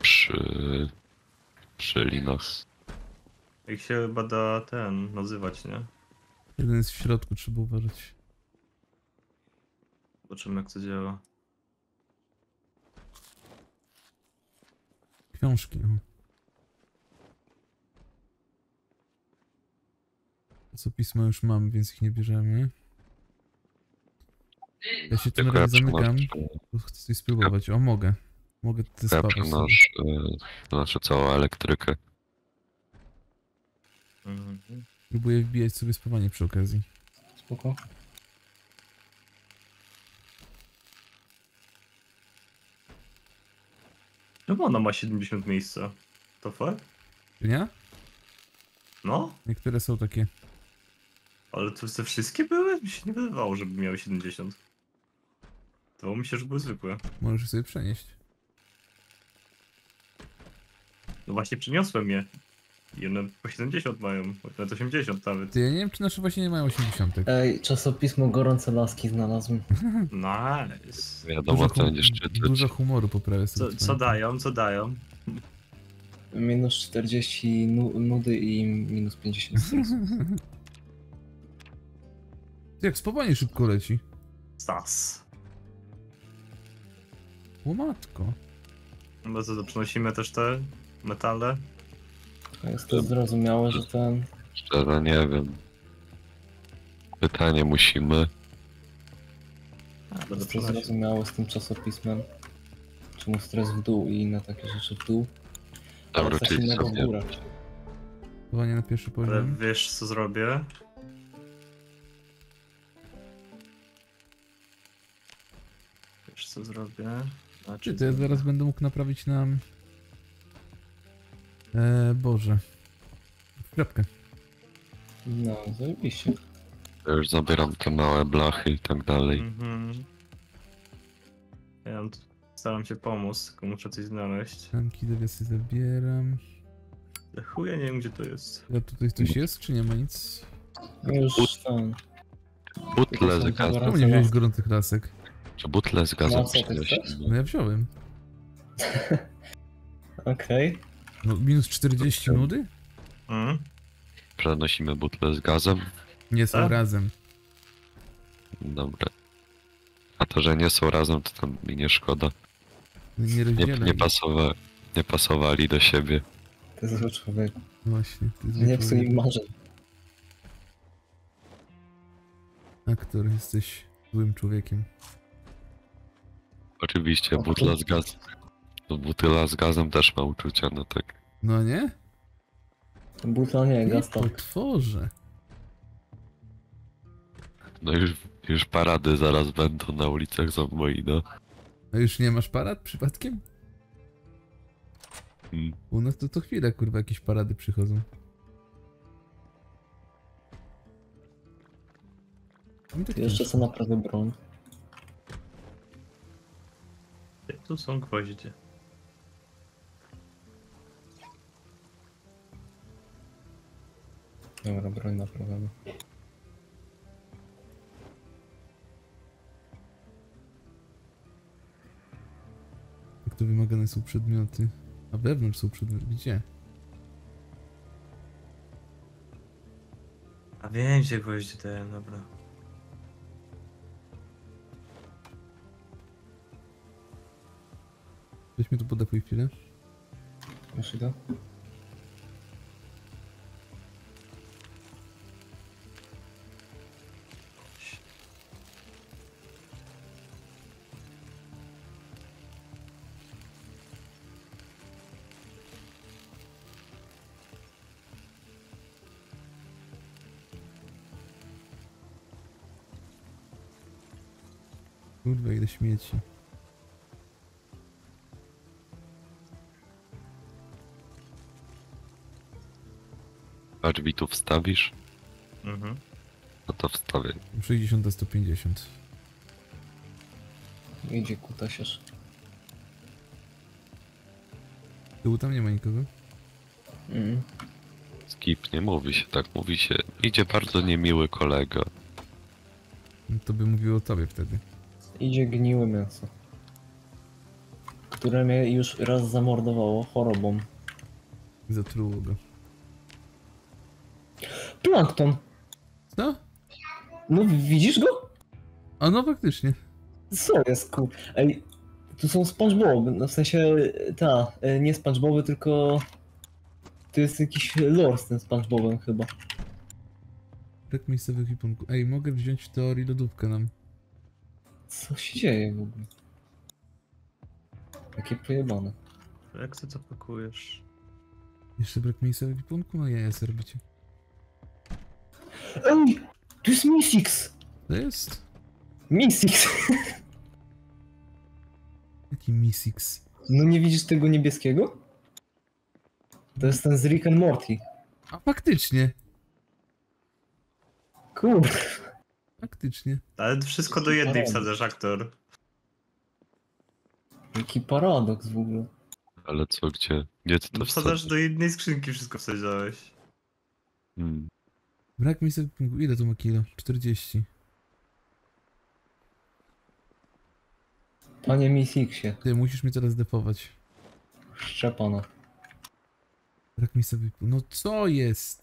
przy linach. Jak się chyba da ten nazywać, nie? Jeden jest w środku, trzeba uważać. Zobaczymy jak to działa. Książki, o. Co pisma już mam, więc ich nie bierzemy. Ja się tu na Tylko ja razie zamykam, przenoszę, bo chcę coś spróbować. O, mogę. Mogę te ja spawać sobie. przenoszę całą elektrykę. Mhm. Próbuję wbijać sobie spawanie przy okazji. Spoko. Czemu ona ma 70 miejsca? To fakt? Czy nie? No? Niektóre są takie. Ale to te wszystkie były? Mi się nie wydawało, żeby miały 70. To mi się, że były zwykłe. Możesz je sobie przenieść. No właśnie przyniosłem je. I one po 70 mają, nawet 80 nawet. Ty, ja nie wiem, czy nasze właśnie nie mają 80. Ej, czasopismo Gorące Laski znalazłem. Nice. Wiadomo, co będziesz czytać. Dużo humoru poprawia sobie. Co dają, co dają? Minus 40 nudy i minus 50 stresu. Ty, jak spawanie szybko leci. Stas. O matko. No to przenosimy też te metale. Jest to zrozumiałe, że ten... Szczerze nie wiem. Pytanie musimy. Będę Jest to przenosił. zrozumiałe z tym czasopismem. Czemu stres w dół i inne takie rzeczy w dół. Ale Dobra, coś czyli innego w sobie. górę. Spawanie na pierwszy Ale poziom. wiesz co zrobię? Wiesz co zrobię? Znaczy, Ty, to ja zaraz będę mógł naprawić nam... Boże. Kropkę. No, zajebiście. Ja już zabieram te małe blachy i tak dalej. Mhm. Ja staram się pomóc, tylko muszę coś znaleźć. Tanki do sobie zabieram. Ale chuja nie wiem gdzie to jest. A tutaj coś jest, czy nie ma nic? Już ten... Butle z gazem. Czemu nie wziąłeś gorących lasek? Czy butle z gazem No, co ty przynieśli? No ja wziąłem. Okej. No minus 40 nudy? Mhm. Przenosimy butle z gazem. Nie są Tak? razem. Dobra. A to, że nie są razem, to tam mi nie szkoda. Nie Nie, rozdzielaj. nie pasowali do siebie. To jest zły człowiek. Właśnie. Ty Nie zwykły psuj im marzeń. aktor, jesteś złym człowiekiem. Oczywiście butla z gazem. Butyla z gazem też ma uczucia, no tak. No nie? Buta nie, Ty gaz tak. potworze. No już parady zaraz będą na ulicach Zomboida. A już nie masz parad przypadkiem? Mm. U nas to co chwilę, kurwa, jakieś parady przychodzą. No tak Jeszcze też. co naprawię broń. Tu są gwoździe. Dobra, broń naprawiamy. Jak to wymagane są przedmioty. A wewnątrz są przedmioty. Gdzie? A wiem, gdzie gwoździe dałem, dobra. Weź mnie tu podepuj chwilę. Już idę. Kurwa, ile śmieci. A drzwi tu wstawisz? Mhm. No to wstawię. 60 do 150. Idzie kutasiarz. Tyłu tam nie ma nikogo? Skip, nie mówi się tak, mówi się. Idzie bardzo niemiły kolega. No to by mówił o tobie wtedy. Idzie gniłe mięso. Które mnie już raz zamordowało chorobą. Zatruło go. Plankton! Co? No widzisz go? A no faktycznie. Co jest ku... Ej, tu są SpongeBoby, no w sensie nie SpongeBoby, tylko... To jest jakiś lore z tym SpongeBobem chyba. Brak miejscowych ekwipunku. Ej, mogę wziąć w teorii lodówkę nam. Co się dzieje w ogóle? Takie pojebane. Jak ty to pakujesz? Jeszcze brak miejscowych ekwipunku? No ja sobie robicie. Ej! Tu jest Misix! To jest? Misix! Jaki Misix? No nie widzisz tego niebieskiego? To jest ten z Rick and Morty. A faktycznie. Kur... Faktycznie. Ale wszystko do jednej wsadzasz, aktor. Jaki paradoks w ogóle. Ale co, gdzie? Gdzie ty to No wsadzasz wsadzisz? do jednej skrzynki, wszystko wsadziłeś. Hmm. Brak miejscowych ekwipunku. Ile to ma kilo? 40. Panie Misixie, Ty, musisz mnie teraz defować. Szczepana. Brak miejscowych ekwipunku. No co jest?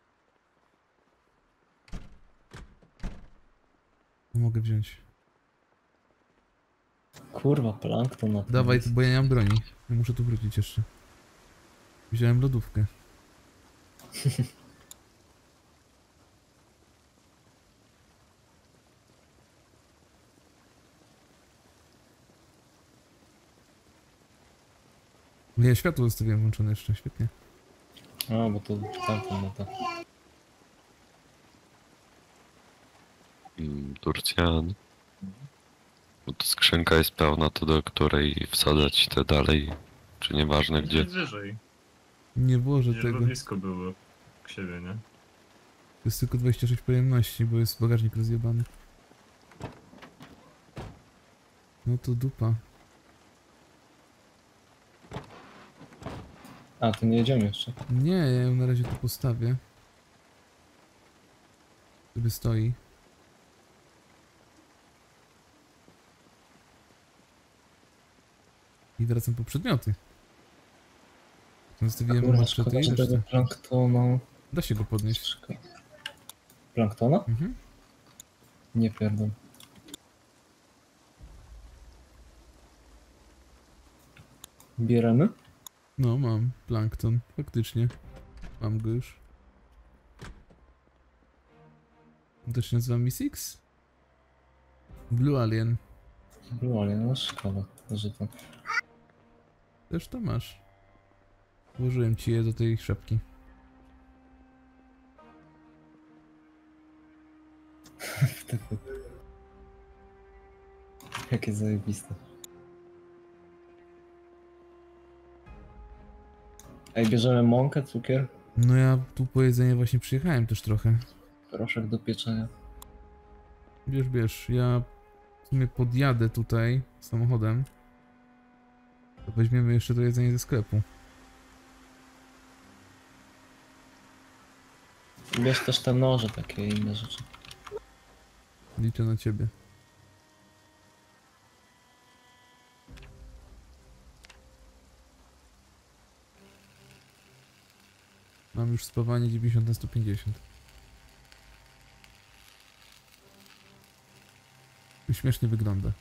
No, mogę wziąć. Kurwa, plankton na tym Dawaj, jest. bo ja nie mam broni. Ja muszę tu wrócić jeszcze. Wziąłem lodówkę. Ja światło zostawiłem włączone jeszcze, świetnie. A, bo to tamten ma to. Turcjan. Bo to skrzynka jest pełna, to do której wsadzać te dalej. Czy nieważne gdzie. Jest wyżej. Nie włożę Żeby tego. blisko było k siebie, nie? To jest tylko 26 pojemności, bo jest bagażnik rozjebany. No to dupa. A, to nie jedziemy jeszcze. Nie, ja ją na razie tu postawię. Sobie stoi. I wracam po przedmioty. Zostawiłem Kurwa, maczety szkoda, i że tego resztę. planktona... Da się go podnieść. Planktona? Mhm. Nie pierdol. Bierzemy? No, mam plankton. Faktycznie. Mam go już. On też się nazywa Misix? Blue Alien. No ale no szkoda, że to... Też to masz. Włożyłem ci je do tej szapki. typy. Jakie zajebiste. Ej, bierzemy mąkę, cukier, No ja tu po jedzenie właśnie przyjechałem też trochę. proszek do pieczenia. Bierz, ja w sumie podjadę tutaj samochodem. To weźmiemy jeszcze to jedzenie ze sklepu. Bierz też te noże, takie inne rzeczy. Liczę na ciebie. Mam już spawanie 90 na 150. Śmiesznie wygląda.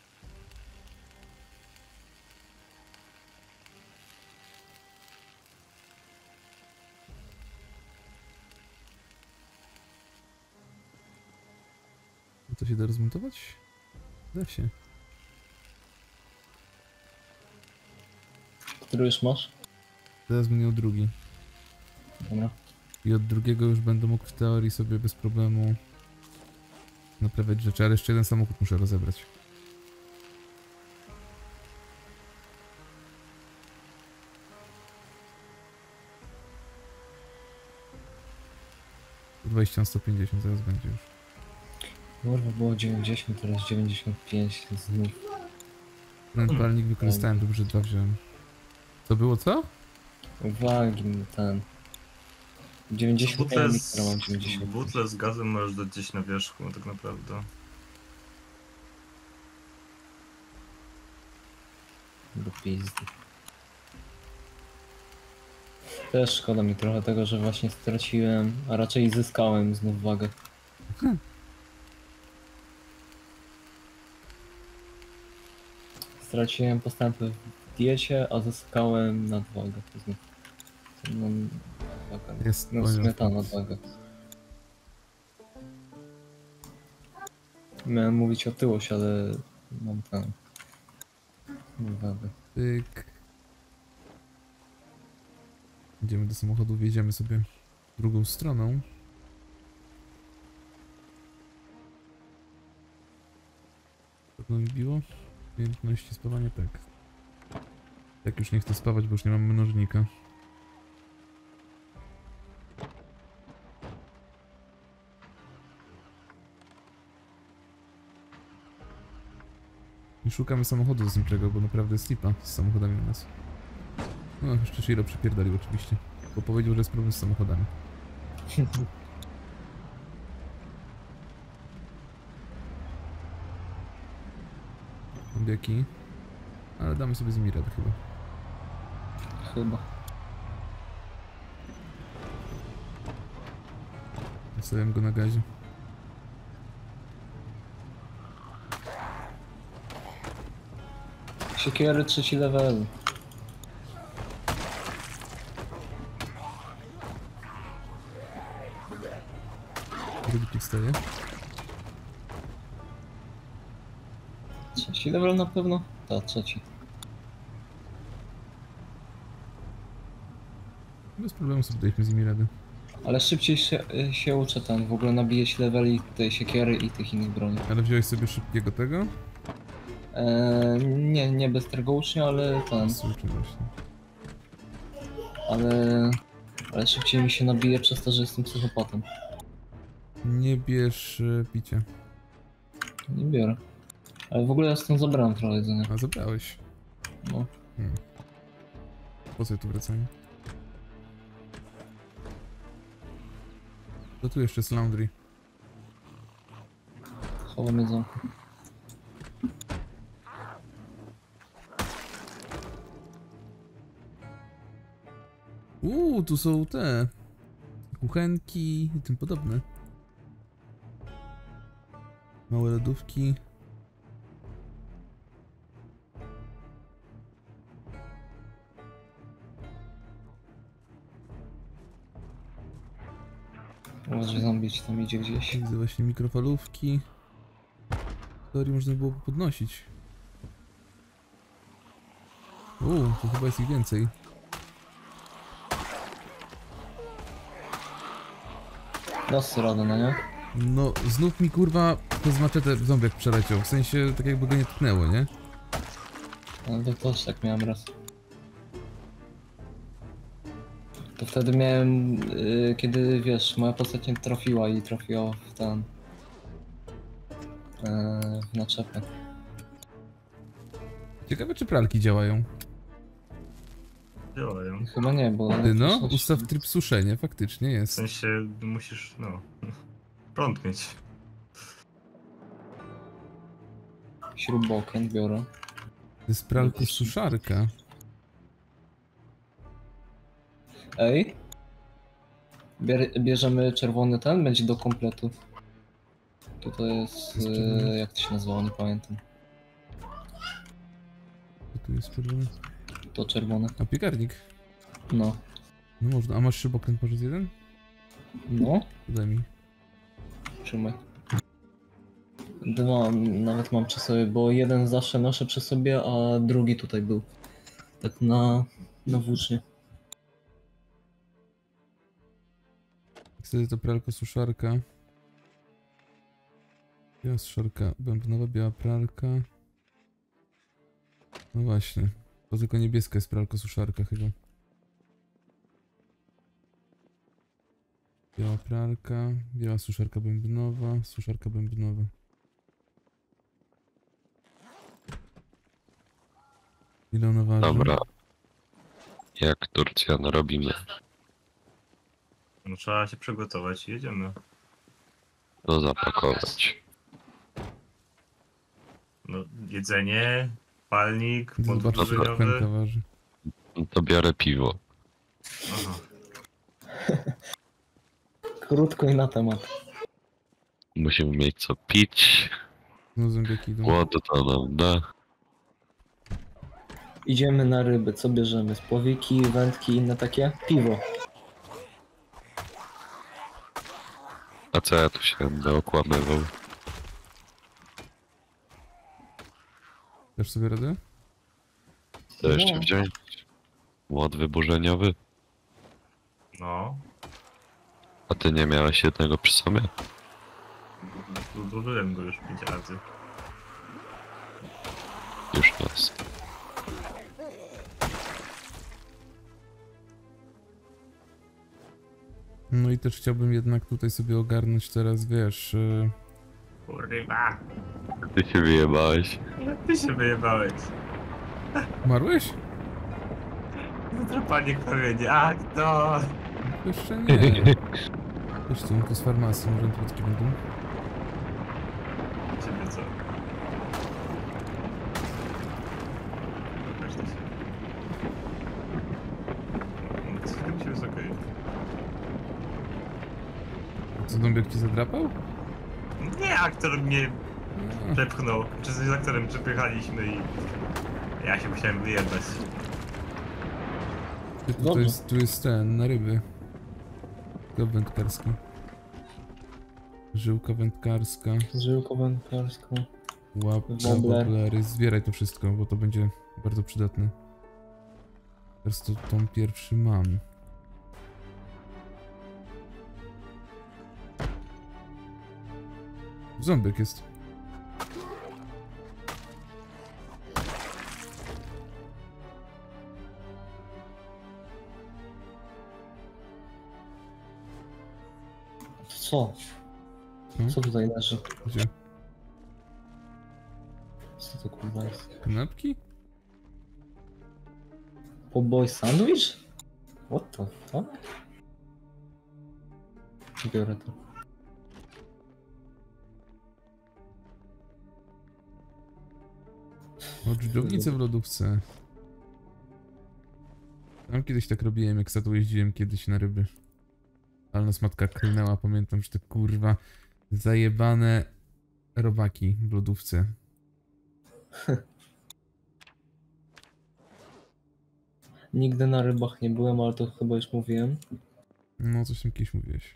To się da rozmontować? Da się. Który już masz? Teraz będę miał drugi. Dobra. I od drugiego już będę mógł w teorii sobie bez problemu naprawiać rzeczy, ale jeszcze jeden samochód muszę rozebrać. To 20 na 150 zaraz będzie już. Kurwa, było 90, teraz 95 znów. Ten palnik wykorzystałem, dobrze dwa wziąłem. To było co? Uwagi, ten. 90 Butle mikro mam 90. butle z gazem możesz dać gdzieś na wierzchu, tak naprawdę. Do pizdy. Też szkoda mi trochę tego, że właśnie straciłem, a raczej zyskałem znów wagę. Straciłem postępy w diecie, a zyskałem nadwagę. Znów. No, waga. Jest No, smetana nadwagę. Miałem mówić o tyłość, ale mam tam wagę. Pyk. Idziemy do samochodu, wjedziemy sobie drugą stroną. Pewno mi biło? Umiejętności spawania, tak. Tak już nie chcę spawać, bo już nie mam mnożnika. I szukamy samochodu zastępczego, bo naprawdę jest lipa z samochodami u nas. No, jeszcze Shiro przypierdolił oczywiście, bo powiedział, że jest problem z samochodami. Bieki. Ale damy sobie z nimi radę chyba. Chyba. Zostawiam go na gazie. Siekiery 3 level. Drugi tu wstaje. 3 level na pewno? Tak, 3. Bez problemu sobie daliśmy z nimi radę. Ale szybciej się uczę tam, w ogóle nabiję się leveli tej siekiery i tych innych broni. Ale wziąłeś sobie szybkiego tego? Nie bez tego ucznia, ale ten. Słuchaj właśnie. Ale szybciej mi się nabije przez to, że jestem psychopatą. Nie bierz picia. Nie biorę. Ale w ogóle ja stąd zabrałem trochę jedzenia. A zabrałeś. No. Po co tu wracanie? To tu jeszcze jest laundry. Chowam jedzonko. Tu są te kuchenki i tym podobne. Małe lodówki. Uważaj, zombie ci tam idzie gdzieś. Widzę właśnie mikrofalówki. W teorii można było podnosić. Tu chyba jest ich więcej. Dasz radę, no nie? No, znów mi kurwa przez maczetę zombiak przeleciał, w sensie tak jakby go nie tknęło, nie? Ale to też tak miałem raz. To wtedy miałem, kiedy wiesz, moja postać nie trafiła i trafiła w ten... w naczepę. Ciekawe czy pralki działają. Działają. Chyba nie, bo... Ty no, przecież- ustaw tryb suszenie, faktycznie W jest. sensie musisz, no... prąd mieć. Śrubokręt biorę. To jest pralko suszarka. Ej! Bierzemy czerwony ten, będzie do kompletu. Tutaj jest, Jest czerwony? jak to się nazywa, nie pamiętam. Co tu jest czerwony? To czerwone. A piekarnik. No. No można, a masz śrubokręt może z jeden? No, Daj mi. trzymaj. Dwa nawet mam przy sobie, bo jeden zawsze noszę przy sobie, a drugi tutaj był. Tak na włócznie. Wtedy to pralko suszarka. Biała suszarka, bębnowa, biała pralka. No właśnie. To tylko niebieska jest pralko suszarka chyba. Biała pralka, biała suszarka bębnowa, suszarka bębnowa. Ile ona waży? Dobra. Jak Turcja narobimy, No trzeba się przygotować i jedziemy. to zapakować. No, jedzenie, palnik, Zobaczę, podwórz ile życiowy. kuchenka waży. No to biorę piwo. Aha. Krótko i na temat. Musimy mieć co pić. No zębiaki idą. Głodu to nam da. Idziemy na ryby, co bierzemy? Spławiki, wędki, inne takie? Piwo. A co ja tu się będę okłamywał? Dasz sobie radę? To jeszcze No. wziąć? Młot wyburzeniowy? No. A ty nie miałeś jednego przy sobie? Użyłem go już 5 razy. Już nas. No i też chciałbym jednak tutaj sobie ogarnąć teraz, wiesz... Kurwa! Ty się wyjebałeś. Ty się wyjebałeś. Umarłeś? Zatrapanie kamieni. Ach, to! Jeszcze nie. Wiesz co, to z farmacji, może antybiotyki będą. Ciebie co? Pokaż to się. No, co tam się jest okej. Co, dąbiek ci zadrapał? Nie, aktor mnie A, przepchnął. Czy z aktorem przepychaliśmy i... Ja się musiałem wyjebać. ty, tu, Dobrze. tu jest ten, na ryby. Żyłka wędkarska. Żyłka wędkarska. Żyłko wędkarską. Łapka, Wobbler. woblery. Zbieraj to wszystko, bo to będzie bardzo przydatne. Teraz to tą pierwszy mam. Ząbek jest. Co? Hmm? Co tutaj leży? Gdzie? Co to kurwa jest? Kanapki? Poboj sandwich? What the fuck? Biorę to. O, dżdżownicę w lodówce. Tam kiedyś tak robiłem, jak za to jeździłem kiedyś na ryby. Ale nas matka klnęła, pamiętam, że te kurwa zajebane robaki w lodówce. Nigdy na rybach nie byłem, ale to chyba już mówiłem. No, coś tam kiedyś mówiłeś.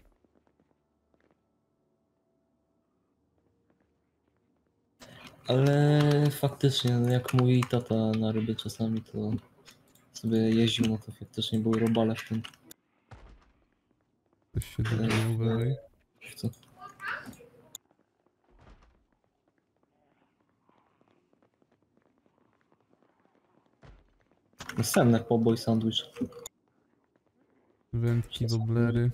Ale faktycznie, no jak mój tata na ryby czasami to sobie jeździł, no to faktycznie były robale w tym. Coś się dodało, uważaj. Co? Senne pobój sandwich. Wędki, woblery.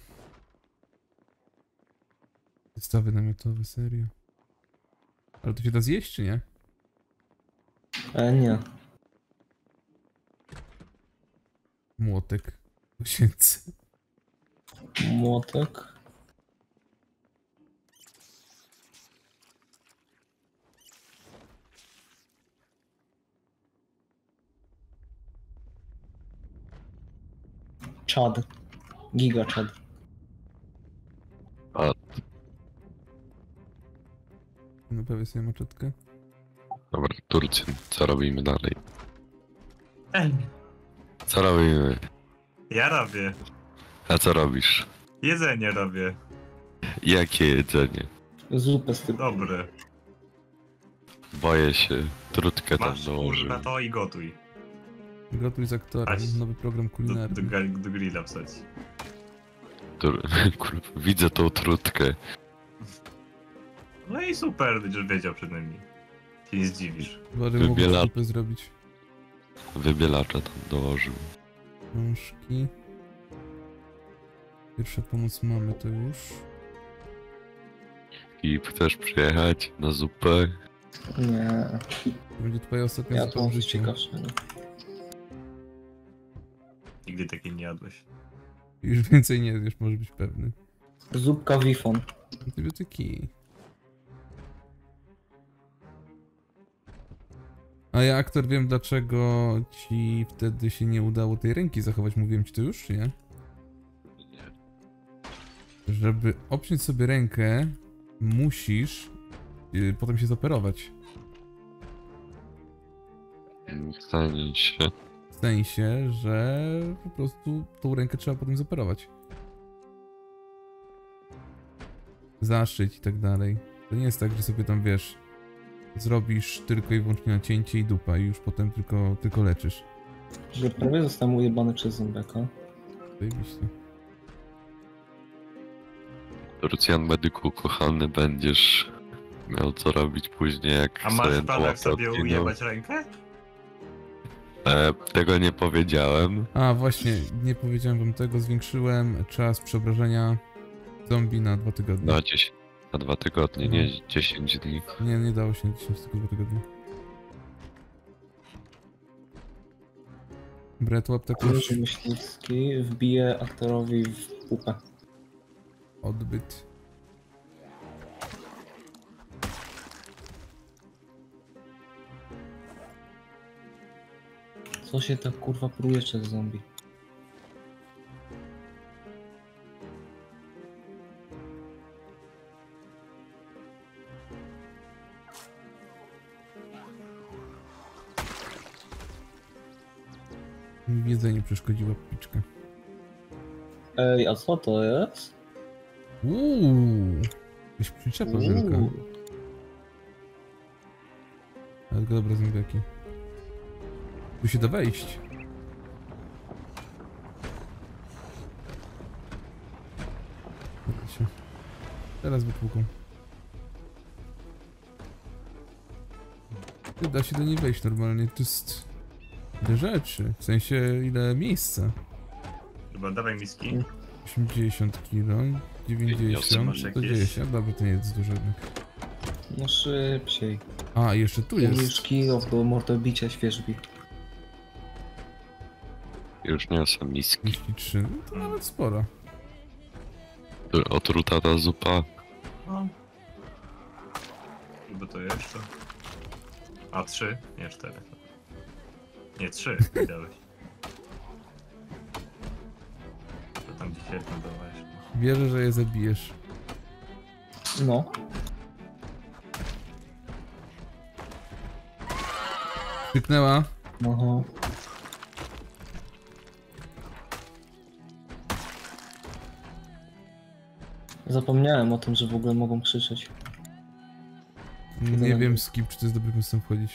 Zestawy namiotowe, serio. Ale to się da zjeść, czy nie? Nie. Młotek. Osięcy. Młotek. Czad. Giga czad. A, Naprawię sobie maczetkę. dobra, Turcjan, co robimy dalej? Ej, Co robimy? ja robię. A co robisz? Jedzenie robię. Jakie jedzenie? Zupę z tym. Dobre. Boję się, trutkę tam Masz dołożył. kurwa to i gotuj. Gotuj z aktorem. Ać. Nowy program kulinarny. Do grilla wstać. Kurwa, widzę tą trutkę. No i super, będziesz wiedział przynajmniej. Się nie zdziwisz. Chyba, że mogę Wybiela- zupę zrobić. Wybielacza tam dołożył. Książki. Pierwsza pomoc mamy to już. I chcesz przyjechać na zupę? Nie. To będzie twoja ostatnia Ja zupa to w mam życiu. ciekawsze. Nie? Nigdy takiej nie jadłeś. Już więcej nie zjesz, możesz być pewny. Zupka wifon. Antybiotyki. A ja, aktor, wiem dlaczego ci wtedy się nie udało tej ręki zachować. Mówiłem ci to już, czy nie? Żeby obciąć sobie rękę, musisz potem się zoperować. Stanie się. W sensie, że po prostu tą rękę trzeba potem zoperować. Zaszyć i tak dalej. To nie jest tak, że sobie tam, wiesz, zrobisz tylko i wyłącznie nacięcie i dupa i już potem tylko leczysz. Że prawie zostałem ujebany przez zombiaka. Zajebiście. Turcjan, medyku kochany, będziesz miał co robić później, jak A masz sobie w planach sobie odcinał. ujebać rękę? Tego nie powiedziałem. A, właśnie, nie powiedziałem wam tego, zwiększyłem czas przeobrażenia zombie na 2 tygodnie. Na 2 tygodnie, No. nie 10 dni. Nie dało się na 10, tylko 2 tygodnie. Bretłap tak już Krótki myśliwski wbije aktorowi w pupę. odbyt. Co się tak kurwa pruje przez zombie? Mi w jedzeniu przeszkodziła piczka. Ej, a co to jest? Jakaś przyczepa wielka. Ale tylko dobra, zębiaki. Tu się da wejść. Da się. Teraz wytłuką. Da się do niej wejść normalnie, to jest... Ile rzeczy, w sensie ile miejsca. Chyba dawaj miski. 80 kilo, 90, Masz jakieś? 110, dobra, to nie jest dużo jednak. No szybciej. A, jeszcze tu jest. Już kilo do mordobicia świeżbi. Już niosę miski. 33, no to nawet sporo. Otruta ta zupa. No. Chyba to jeszcze. A 3? Nie 4. Nie 3, widziałeś. To tam gdzieś jedno dawałeś. Wierzę, że je zabijesz. No. Krzyknęła. Aha. Zapomniałem o tym, że w ogóle mogą krzyczeć. Nie wiem, Skip, czy to jest dobry pomysł tam wchodzić.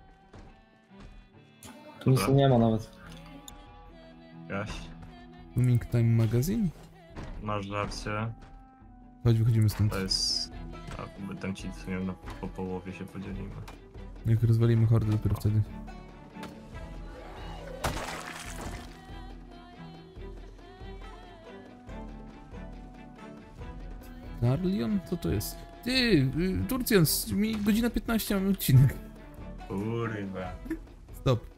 Tu nic Dobra. nie ma nawet. Jaś, Booming Time Magazine? masz rację. Chodź, wychodzimy stąd. To jest... A, my tam ci w sumie po połowie się podzielimy. Jak rozwalimy hordę, dopiero wtedy. Darlion? Co to jest? Ty, Turcjan, mi godzina 15, mamy odcinek. Kurwa. Stop.